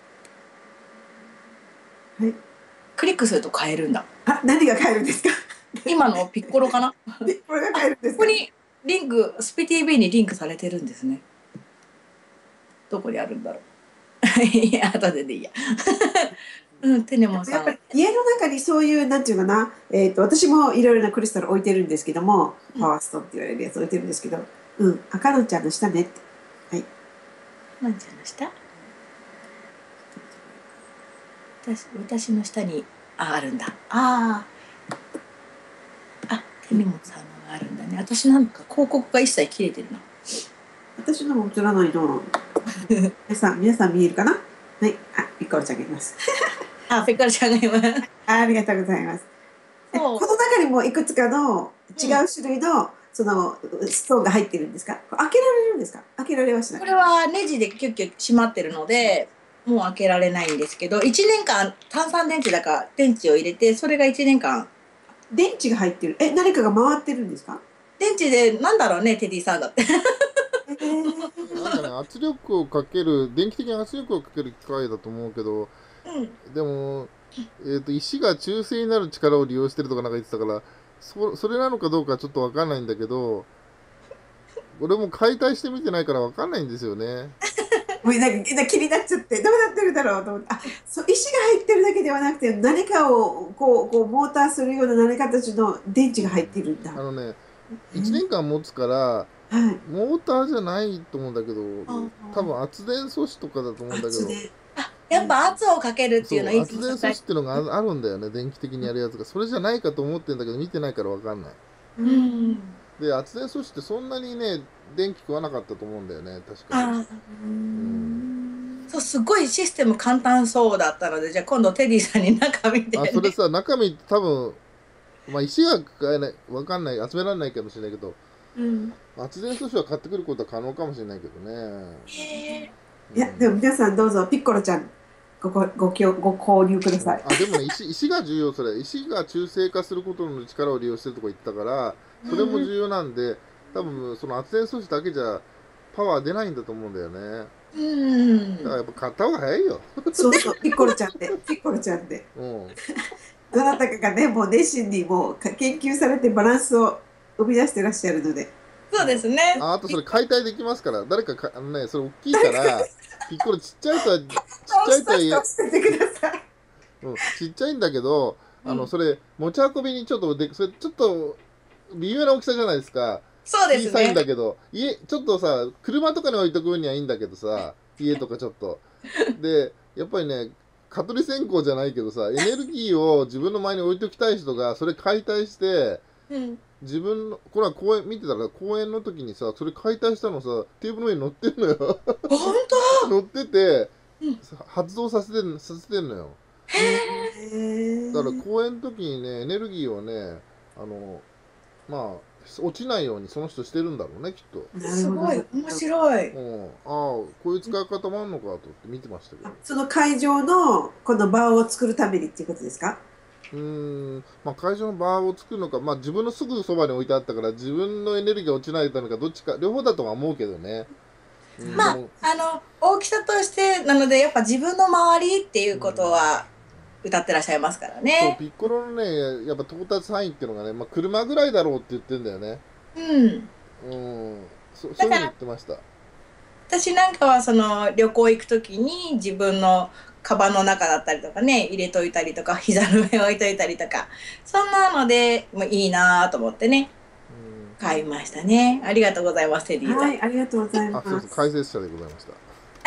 はい。 クリックすると買えるんだ。 あ、何が買えるんですか。 今のピッコロかな。 これが買えるんですか。 ここにリンク、スピ ティーブイ にリンクされてるんですね。どこにあるんだろう。いや、後ででいいや。うん、テネモンさん。 やっぱり家の中にそういうなんていうかな、えっと私もいろいろなクリスタル置いてるんですけども、 うんパワーストーンって言われるやつ置いてるんですけど、うん、赤のちゃんの下ねって。はい。 なんちゃんの下。私、私の下に、あ、あるんだ。ああ。あ、テネモンさんのがあるんだね。私なんか広告が一切切れてるな。 私のも映らないの。皆さん皆さん見えるかな。はい。あ、ピッコロちゃんがいます。 あ、ペッカルちゃんがいます。 あ、ありがとうございます。えこそう。 の中にもいくつかの違う種類の、そのストーンが入ってるんですか。開けられるんですか。開けられはしない。 これはネジでキュッキュッ閉まってるので、もう開けられないんですけど、いちねんかん炭酸電池だか電池を入れて、それがいちねんかん。 電池が入ってる。え、何かが回ってるんですか。 電池で、なんだろうね、テディさんだって。 えー、 なんかね、圧力をかける、電気的に圧力をかける機械だと思うけど、 うん。 でも、えっと、石が中性になる力を利用してるとかなんか言ってたから、そ、それなのかどうかちょっとわかんないんだけど、俺も解体してみてないからわかんないんですよね。 もうなんか気になっちゃってどうなってるだろうと思って、あ、そう石が入ってるだけではなくて何かをこうこうモーターするような何か形の電池が入ってるんだ。 あのね、いちねんかん持つから、 はい。 モーターじゃないと思うんだけど、 あ多分圧電素子とかだと思うんだけど、 圧で。 やっぱ圧をかけるってそいうのはいつう、圧電素子っていうのがああるんだよね、電気的にやるやつが。それじゃないかと思ってんだけど、見てないからわかんない。 うん。 で、圧電素子ってそんなにね、電気食わなかったと思うんだよね、確かに。 ああ。そう、すごいシステム簡単そうだったので、じゃあ今度テディさんに中見て、 あ、 ね。 それさ、中身多分、まあ石が買えない、わかんない、集められないかもしれないけど、 うん。 圧電素子は買ってくることは可能かもしれないけどね。 へえ。 いやでも皆さんどうぞピッコロちゃんごこごきょご購入ください。 あ、でもね、石、石が重要、それ。石が中性化することの力を利用してるとか言ってたから、それも重要なんで、多分その圧電素子だけじゃパワー出ないんだと思うんだよね。 うん。 だからやっぱ買った方が早いよ。 そうそうピッコロちゃんでピッコロちゃんで。 うん。 どなたかがねもう熱心にもうか研究されてバランスを生み出してらっしゃるので。 そうですね。 あ、あとそれ解体できますから、誰かか、あのね、それ大きいから、ピッコロちっちゃいとは、ちっちゃいとは言え、 捨ててください。 うん、ちっちゃいんだけど、あの、 うんそれ、持ち運びにちょっとで、それちょっと、微妙な大きさじゃないですか。 そうです小さいんね。 だけど、家、ちょっとさ、車とかに置いとく分にはいいんだけどさ、家とかちょっと。で、やっぱりね、蚊取り線香じゃないけどさ、エネルギーを自分の前に置いときたい人が、それ解体して、 うん。 自分の、これは公園、見てたら公園の時にさ、それ解体したのさ、テーブルの上に乗ってんのよ。 本当。 乗っててうん、 発動させてん、させてんのよ。 へだからー公演の時にね、エネルギーをね、あの、まあ、落ちないようにその人してるんだろうね、きっと。 なるほどすごい面白い。 うん、ああ、こういう使い方もあるのかと思って見てましたけど。 その会場のこの場を作るためにっていうことですか。 うーん、まあ、会場の場を作るのか、まあ、自分のすぐそばに置いてあったから、自分のエネルギーが落ちないためか、どっちか、両方だとは思うけどね。うんまあでも、 あの、大きさとしてなので、やっぱ自分の周りっていうことは歌ってらっしゃいますからそう、 ね。 ピッコロのね、やっぱ到達範囲っていうのがね、まあ、車ぐらいだろうって言ってんだよね。 うん。 うん、そ、そうだからいうふうに言ってました。 私なんかはその旅行行くときに自分のカバンの中だったりとかね、入れといたりとか、膝の上置いといたりとか、そんなのでもいいなと思ってね、 うん買いましたね。ありがとうございます、テディさん。 はい、ありがとうございあ、そうです。 ます。 解説者でございました。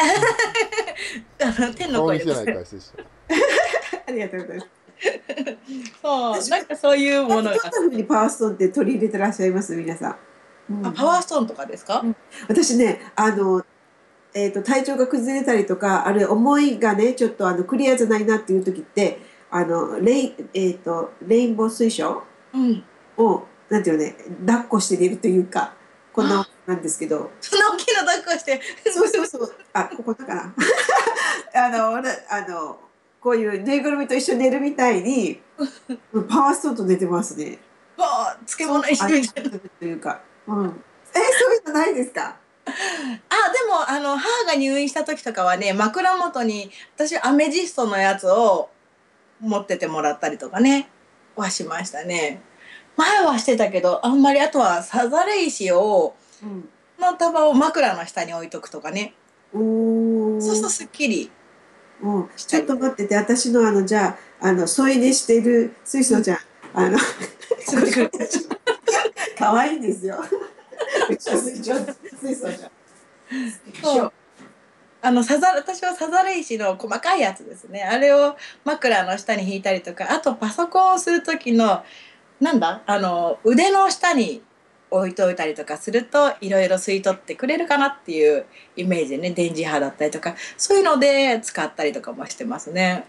あの天の顔声で見せないす。 解説者。 ありがとうございます。 そう、なんかそういうものが。 どんな風にパワーストーンって取り入れてらっしゃいます皆さん。うんあ、パワーストーンとかですか？ うん私ね、あの、えーと、体調が崩れたりとか、あるいは思いがね、ちょっとあのクリアじゃないなっていう時って、あの、レイ、えーと、レインボー水晶うん。 を、なんていうのね、抱っこして寝るというか、こんななんですけど、 そんな大きいの抱っこして。 そうそうそう、あ、ここだから。あの、俺あの、こういうぬいぐるみと一緒に寝るみたいに、パワーストーンと寝てますね。 わあ、漬物石みたいな。 というか、うん。え、そういうのないですか？ あ、でも、あの、母が入院した時とかはね、枕元に、私、アメジストのやつを持っててもらったりとかね、はしましたね。前はしてたけど、あんまり、あとはサザレ石を、 うんの束を枕の下に置いとくとかね。 おそうするとーすっきりうん、ちょっしたり。 と待ってて、私のあの、じゃあ、あの、添い寝している水晶ちゃん、あの、 ついてくる。 可愛いんですよ。うちの水晶、水晶ちゃん。 そうあの、サザ私はサザレ石の細かいやつですね。あれを枕の下に引いたりとか、あとパソコンをする時の、なんだあの、腕の下に置いといたりとかすると、いろいろ吸い取ってくれるかなっていうイメージでね、電磁波だったりとか、そういうので使ったりとかもしてますね。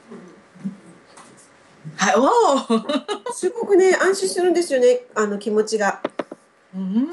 はい、おおすごくね、安心するんですよね、あの気持ちが。 うーん。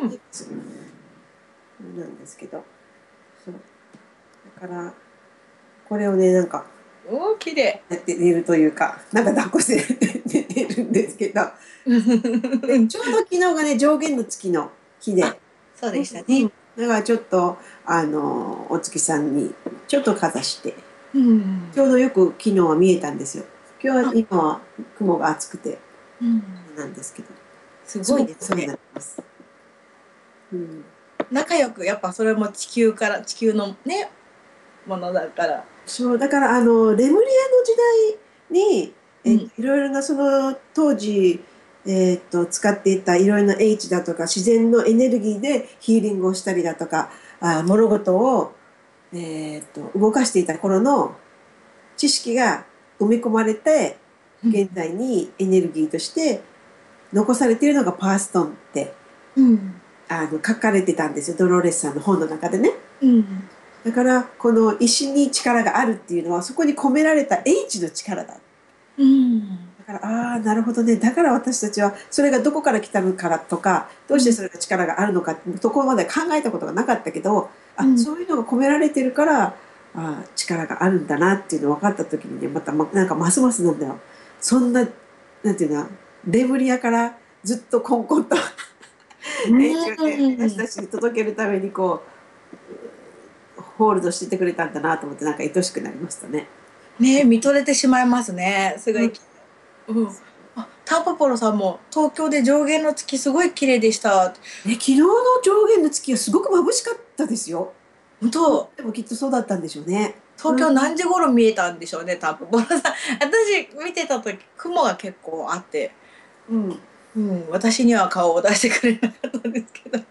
なんですけど。そう。だから、これをね、なんか、 おー、綺麗。 やって寝るというか、なんか抱っこして寝てるんですけど、でちょうど昨日がね、上限の月の日で、 あそうでしたうんね。 だからちょっと、あの、お月さんにちょっとかざして、 うん。 ちょうどよく昨日は見えたんですよ。今日は、今は雲が厚くて、 うんなんですけど。 すごいですそうになね。 ります。うん仲良く、やっぱそれも地球から、地球のね、ものだから。 そう、だからあの、レムリアの時代に、えうんいろいろなその当時、えーっと、使っていたいろいろな英知だとか自然のエネルギーでヒーリングをしたりだとか、あ、物事を、えーっと、動かしていた頃の知識が埋め込まれて、現在にエネルギーとして残されているのがパワーストーンってうん。 あの書かれてたんですよ、ドローレスさんの本の中でね。 うん。 だからこの石に力があるっていうのはそこに込められた英知の力だ。 うん。 だからああなるほどね、だから私たちはそれがどこから来たのかとかどうしてそれが力があるのかってところまで考えたことがなかったけど、あ、 うんそういうのが込められてるからあ力があるんだなっていうのが分かった時にね、また、ま、なんかますますなんだよ、そんななんていうのレブリアからずっとこんこんと英知をね私たちに届けるためにこうホールドしててくれたんだなと思ってなんか愛しくなりましたね。 ねえ、見とれてしまいますね。すごい。うん。あ、タンポポロさんも東京で上限の月すごい綺麗でした。 え昨日の上限の月はすごく眩しかったですよ。 本当、 でもきっとそうだったんでしょうね。 東京何時頃見えたんでしょうね、タンポポロさん。私見てた時、雲が結構あって、 うん。 うん、私には顔を出してくれなかったんですけど。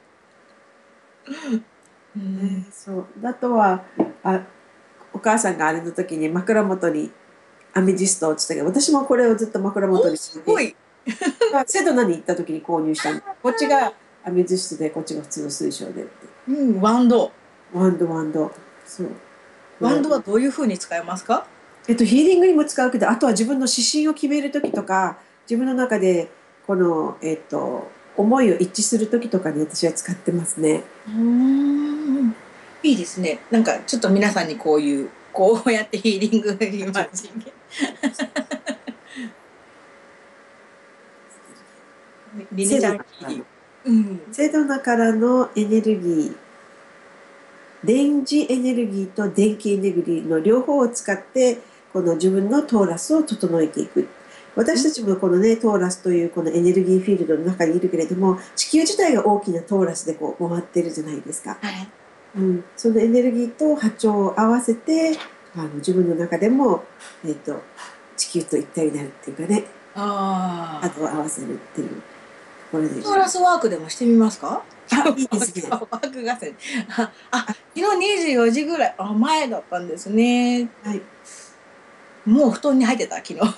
うねん。 そう。あとはあお母さんがあれの時に枕元にアメジストを落ちたけど、私もこれをずっと枕元お、 にすごい。 セドナに行った時に購入したんで、こっちがアメジストでこっちが普通の水晶でって。 うん、ワンド。 ワンドワンド。そう。 ワンドはどういう風に使えますか？ えっと、ヒーリングにも使うけど、あとは自分の指針を決める時とか、自分の中でこの、えっと、思いを一致する時とかに私は使ってますね。 うーん。いいですね。なんかちょっと皆さんにこういう、こうやってヒーリングイマジン。リネちゃんヒーリング。うん。 セドナからのエネルギー、電磁エネルギーと電気エネルギーの両方を使ってこの自分のトーラスを整えていく。私たちもこのねトーラスというこのエネルギーフィールドの中にいるけれども、地球自体が大きなトーラスでこう回ってるじゃないですか。 はい。 うん、そのエネルギーと波長を合わせてあの自分の中でも、えー、と地球と一体になるっていうかね、 ああ。 波動を合わせるっていうところで、 トーラスワークでもしてみますか？ あ、いいですね。 ワーク合戦。あ、あ、昨日にじゅうよじぐらい、あ、前だったんですね。 はい。 もう布団に入ってた、昨日。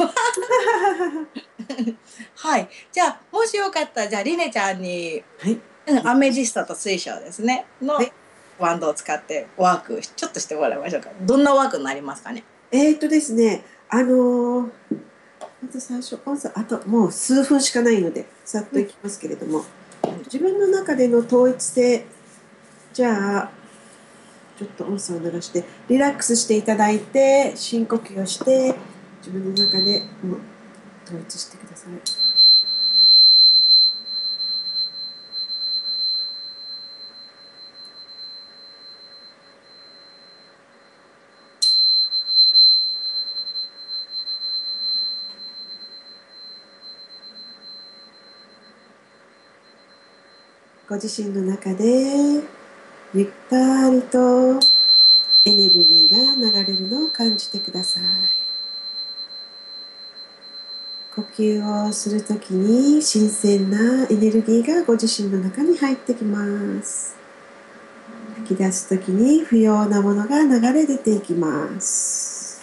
はい。じゃあ、もしよかったら、じゃあ、りねちゃんに、 はい。 うん、アメジストと水晶ですね。のはい。 ワンドを使ってワーク、ちょっとしてもらいましょうか。どんなワークになりますかね。 えーとですね、あのー、まず最初、まずあともう数分しかないので、さっといきますけれども、自分の中での統一性、じゃあ、ちょっと音声を流して、リラックスしていただいて、深呼吸をして、自分の中でもう統一してください。ご自身の中で、ゆったりとエネルギーが流れるのを感じてください。呼吸をするときに新鮮なエネルギーがご自身の中に入ってきます。吐き出すときに不要なものが流れ出ていきます。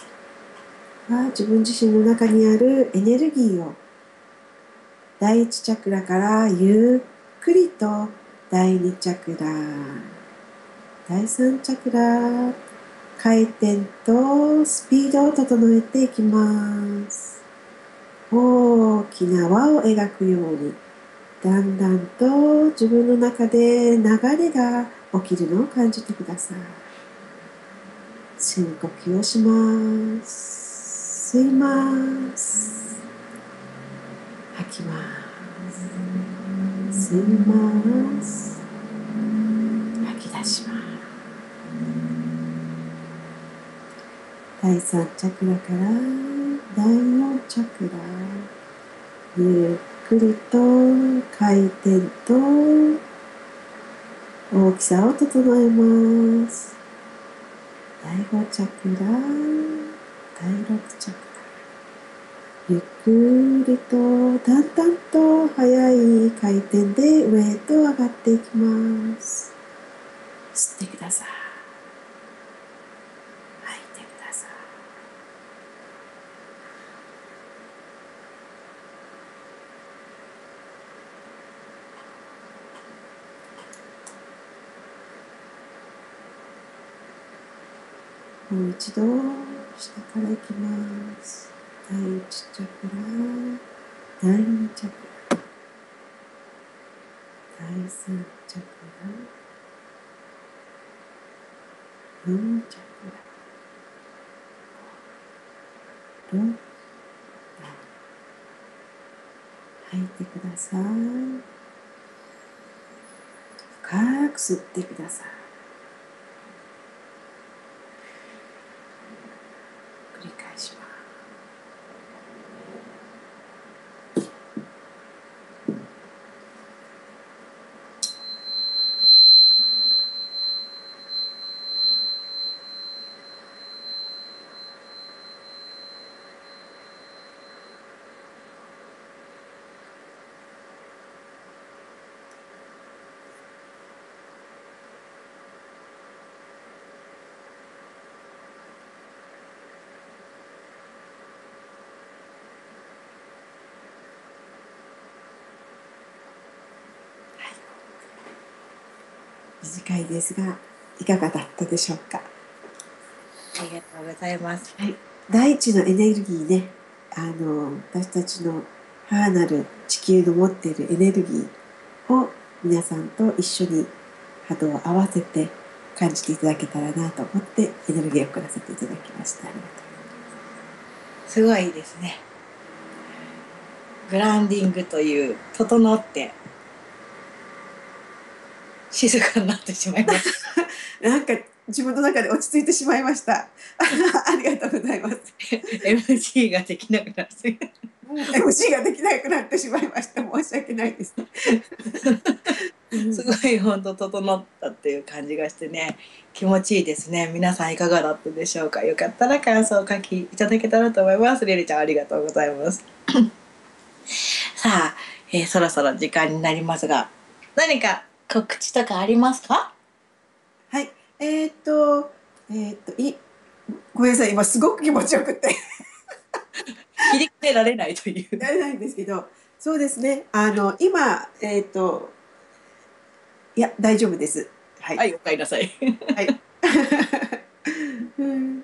自分自身の中にあるエネルギーを第一チャクラからゆっくりと第二チャクラ、第三チャクラ、回転とスピードを整えていきます。大きな輪を描くように、だんだんと自分の中で流れが起きるのを感じてください。深呼吸をします。吸います。吐きます。吸います。吐き出します。第三チャクラからだいよんチャクラ、ゆっくりと回転と大きさを整えます。だいごチャクラ、だいろくチャクラ、ゆっくりとだんだんと速い回転で上へと上がっていきます。吸ってください。吐いてください。もう一度下からいきます。だいいちチャクラ、だいにチャクラ、だいさんチャクラ、よんチャクラ、ろく、吐いてください。深く吸ってください。繰り返します。短いですが、いかがだったでしょうか。 ありがとうございます。 はい、大地のエネルギーね、あの私たちの母なる地球の持っているエネルギーを皆さんと一緒に波動を合わせて感じていただけたらなと思ってエネルギーを送らせていただきました。ありがとうございます。 すごいですね。グラウンディングという整って静かになってしまいます。 なんか自分の中で落ち着いてしまいました。ありがとうございます。 エムシー ができなくなる。 エムシー ができなくなってしまいました。申し訳ないです。 すごい本当整ったっていう感じがしてね、気持ちいいですね。皆さんいかがだったでしょうか。よかったら感想を書きいただけたらと思います。リリちゃんありがとうございます。さあ、えーそろそろ時間になりますが、何か告知とかありますか？ はい。えーっと、えーっと、い、ごめんなさい。今すごく気持ちよくて切り替えられないという。 やれないんですけど、そうですね。あの、今、えーっと、いや、大丈夫です。はい。 はい、おかえりなさい。 はい。うん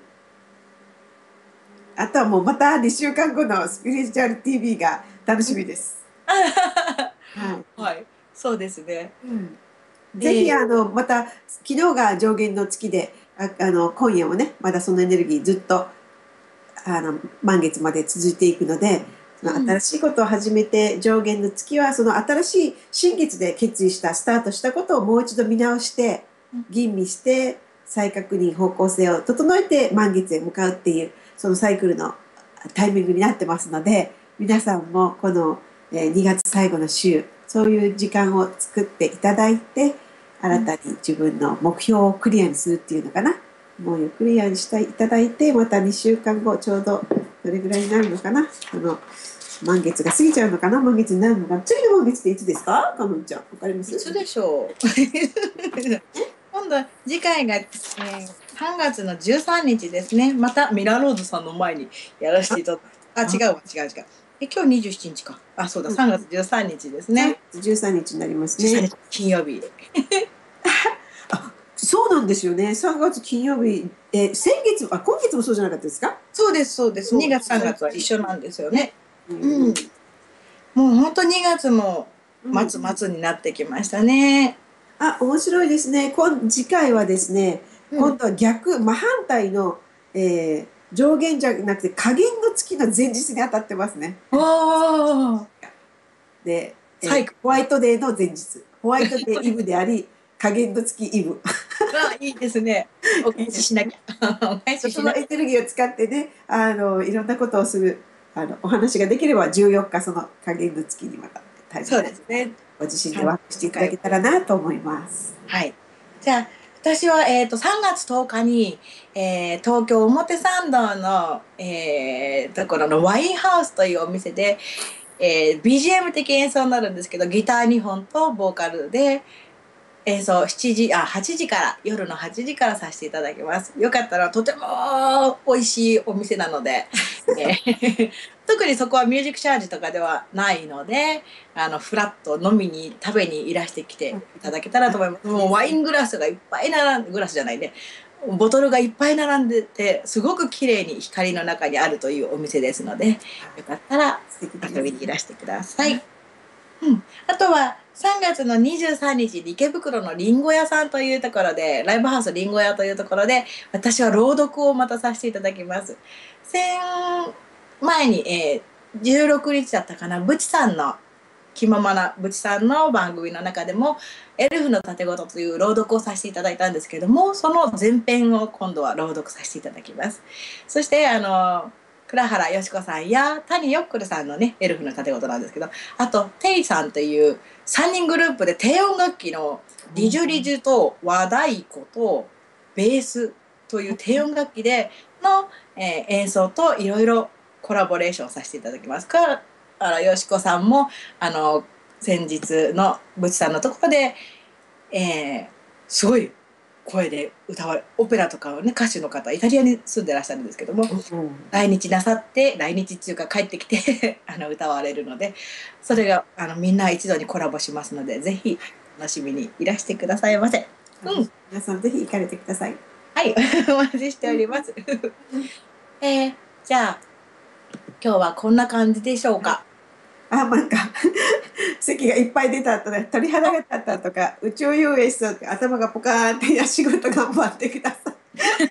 あとはもうまたにしゅうかんごのスピリチュアル ティーブイ が楽しみです。はい。 はい、そうですね。 うんぜひ、 で、 あの、また、昨日が上限の月で、あ、あの、今夜もね、まだそのエネルギーずっと、あの、満月まで続いていくので、そのうん、 新しいことを始めて、上限の月は、その新しい新月で決意した、スタートしたことをもう一度見直して、吟味して、再確認、方向性を整えて、満月へ向かうっていう、そのサイクルのタイミングになってますので、皆さんもこのえーにがつ最後の週、そういう時間を作っていただいて、新たに自分の目標をクリアにするっていうのかな。思いをクリアにしていただいて、またにしゅうかんご、ちょうどどれぐらいになるのかな。あの、満月が過ぎちゃうのかな、満月になるのかな。次の満月っていつですかかのんちゃん。わかります？ いつでしょう。今度次回が、えー、さんがつのじゅうさんにちですね。またミラローズさんの前にやらせていただく。あ、 あ、 違うわ、違う違う。え、今日にじゅうしちにちか。あ、そうだ、 うん、 さんがつじゅうさんにちです 3 ね。 月じゅうさんにちにちになります 13 ね。 日金曜日。 あ、そうなんですよね。さんがつ金曜日、え、先月、あ、今月もそうじゃなかったですか？ そうです、そうです。 そう、 にがつ、さんがつは一緒なんですよね。 ね。 ううん。 ん。 もう本当にがつもうん。 末末になってきましたね。 あ、面白いですね。今、次回はですね、 うん。 今度は逆、真反対の、えー上限じゃなくて下限の月の前日に当たってますね。 おー、 で、えーサイクル。 ホワイトデーの前日。ホワイトデーイブであり、下限の月イブ。 わあ、いいですね。お返ししなきゃ。お返ししなきゃ。 そのエネルギーを使ってね、あの、いろんなことをする、あの、お話ができればじゅうよっかその下限の月にまたタイムそうラインですね。 ご自身でワークしていただけたらなと思います。 はい。じゃあ、私は、えっと、さんがつとおかに、えー東京表参道の、えーところのワインハウスというお店で、えー ビージーエム 的演奏になるんですけど、ギターにほんとボーカルで演奏しちじ、あ、はちじから、夜のはちじからさせていただきます。よかったらとても美味しいお店なので、えー特にそこはミュージックチャージとかではないので、あの、フラッと飲みに、食べにいらしてきていただけたらと思います。もうワイングラスがいっぱい並んで、グラスじゃないね。ボトルがいっぱい並んでて、すごく綺麗に光の中にあるというお店ですので、よかったら素敵です遊びにいらしてください。うん、あとはさんがつのにじゅうさんにちに池袋のりんご屋さんというところでライブハウスりんご屋というところで私は朗読をまたさせていただきます。先前に、えー、じゅうろくにちだったかな、ブチさんの気ままなブチさんの番組の中でもエルフの盾事という朗読をさせていただいたんですけども、その前編を今度は朗読させていただきます。そしてあの倉原よし子さんや谷ヨックルさんのねエルフの盾事なんですけど、あとテイさんというさんにんグループで低音楽器のリジュリジュと和太鼓とベースという低音楽器での、えー演奏といろいろコラボレーションさせていただきますから、あのよしこさんもあの先日のブチさんのところで、えーすごい声で歌われ、オペラとかをね歌手の方イタリアに住んでらっしゃるんですけども、 うん来日なさって来日っていうか帰ってきてあの歌われるので、それがあのみんな一度にコラボしますので、ぜひ楽しみにいらしてくださいませ。うん、 皆さんぜひ行かれてください。 はいお待ちしております。えー、じゃあ今日はこんな感じでしょうか。 あ、なんか席がいっぱい出た後で鳥肌が立ったとか宇宙遊泳しそうって頭がポカーンっていや仕事頑張ってください。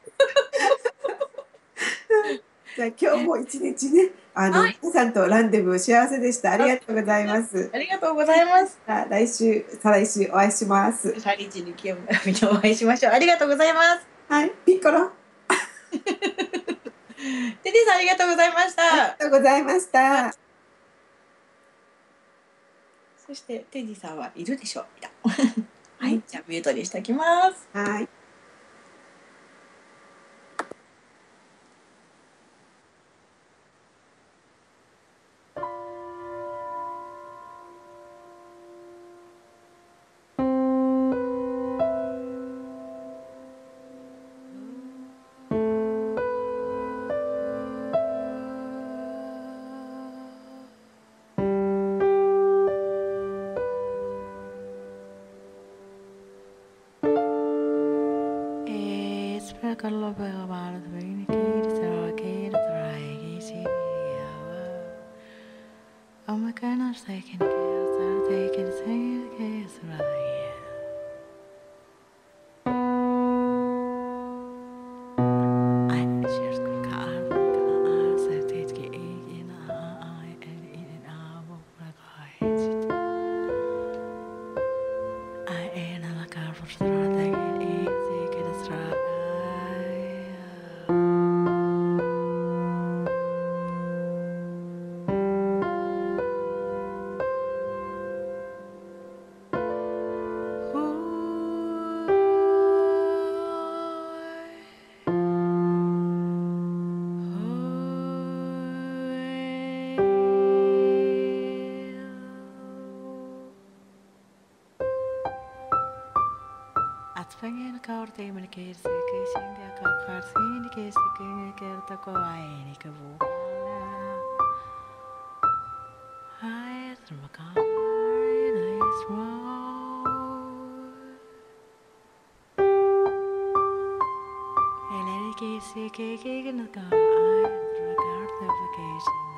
じゃあ今日も一日ね、あのはい、 皆さんとランデブー幸せでした。ありがとうございます。 ありがとうございます。 あ来週、再来週お会いします。 さんにちに気をお会いしましょう。ありがとうございます。 はい、ピッコロ、 テテさんありがとうございましありた。 がとうございました。 そしてテジさんはいるでしょう。いた。はい、じゃあミュートにしておきます。 はい。 Oh my goodness, they can kiss, they can sing, kiss, right? I just could car, I said it's getting in I and in our like I ain't a car for strata, easy, get a strata. Atfangin korte men keer se kesin ga ka karsin ke se ke ker ta ko ai ni ka vu ai the macar is wrong ele ke se ke ke na ka ai the card the vacation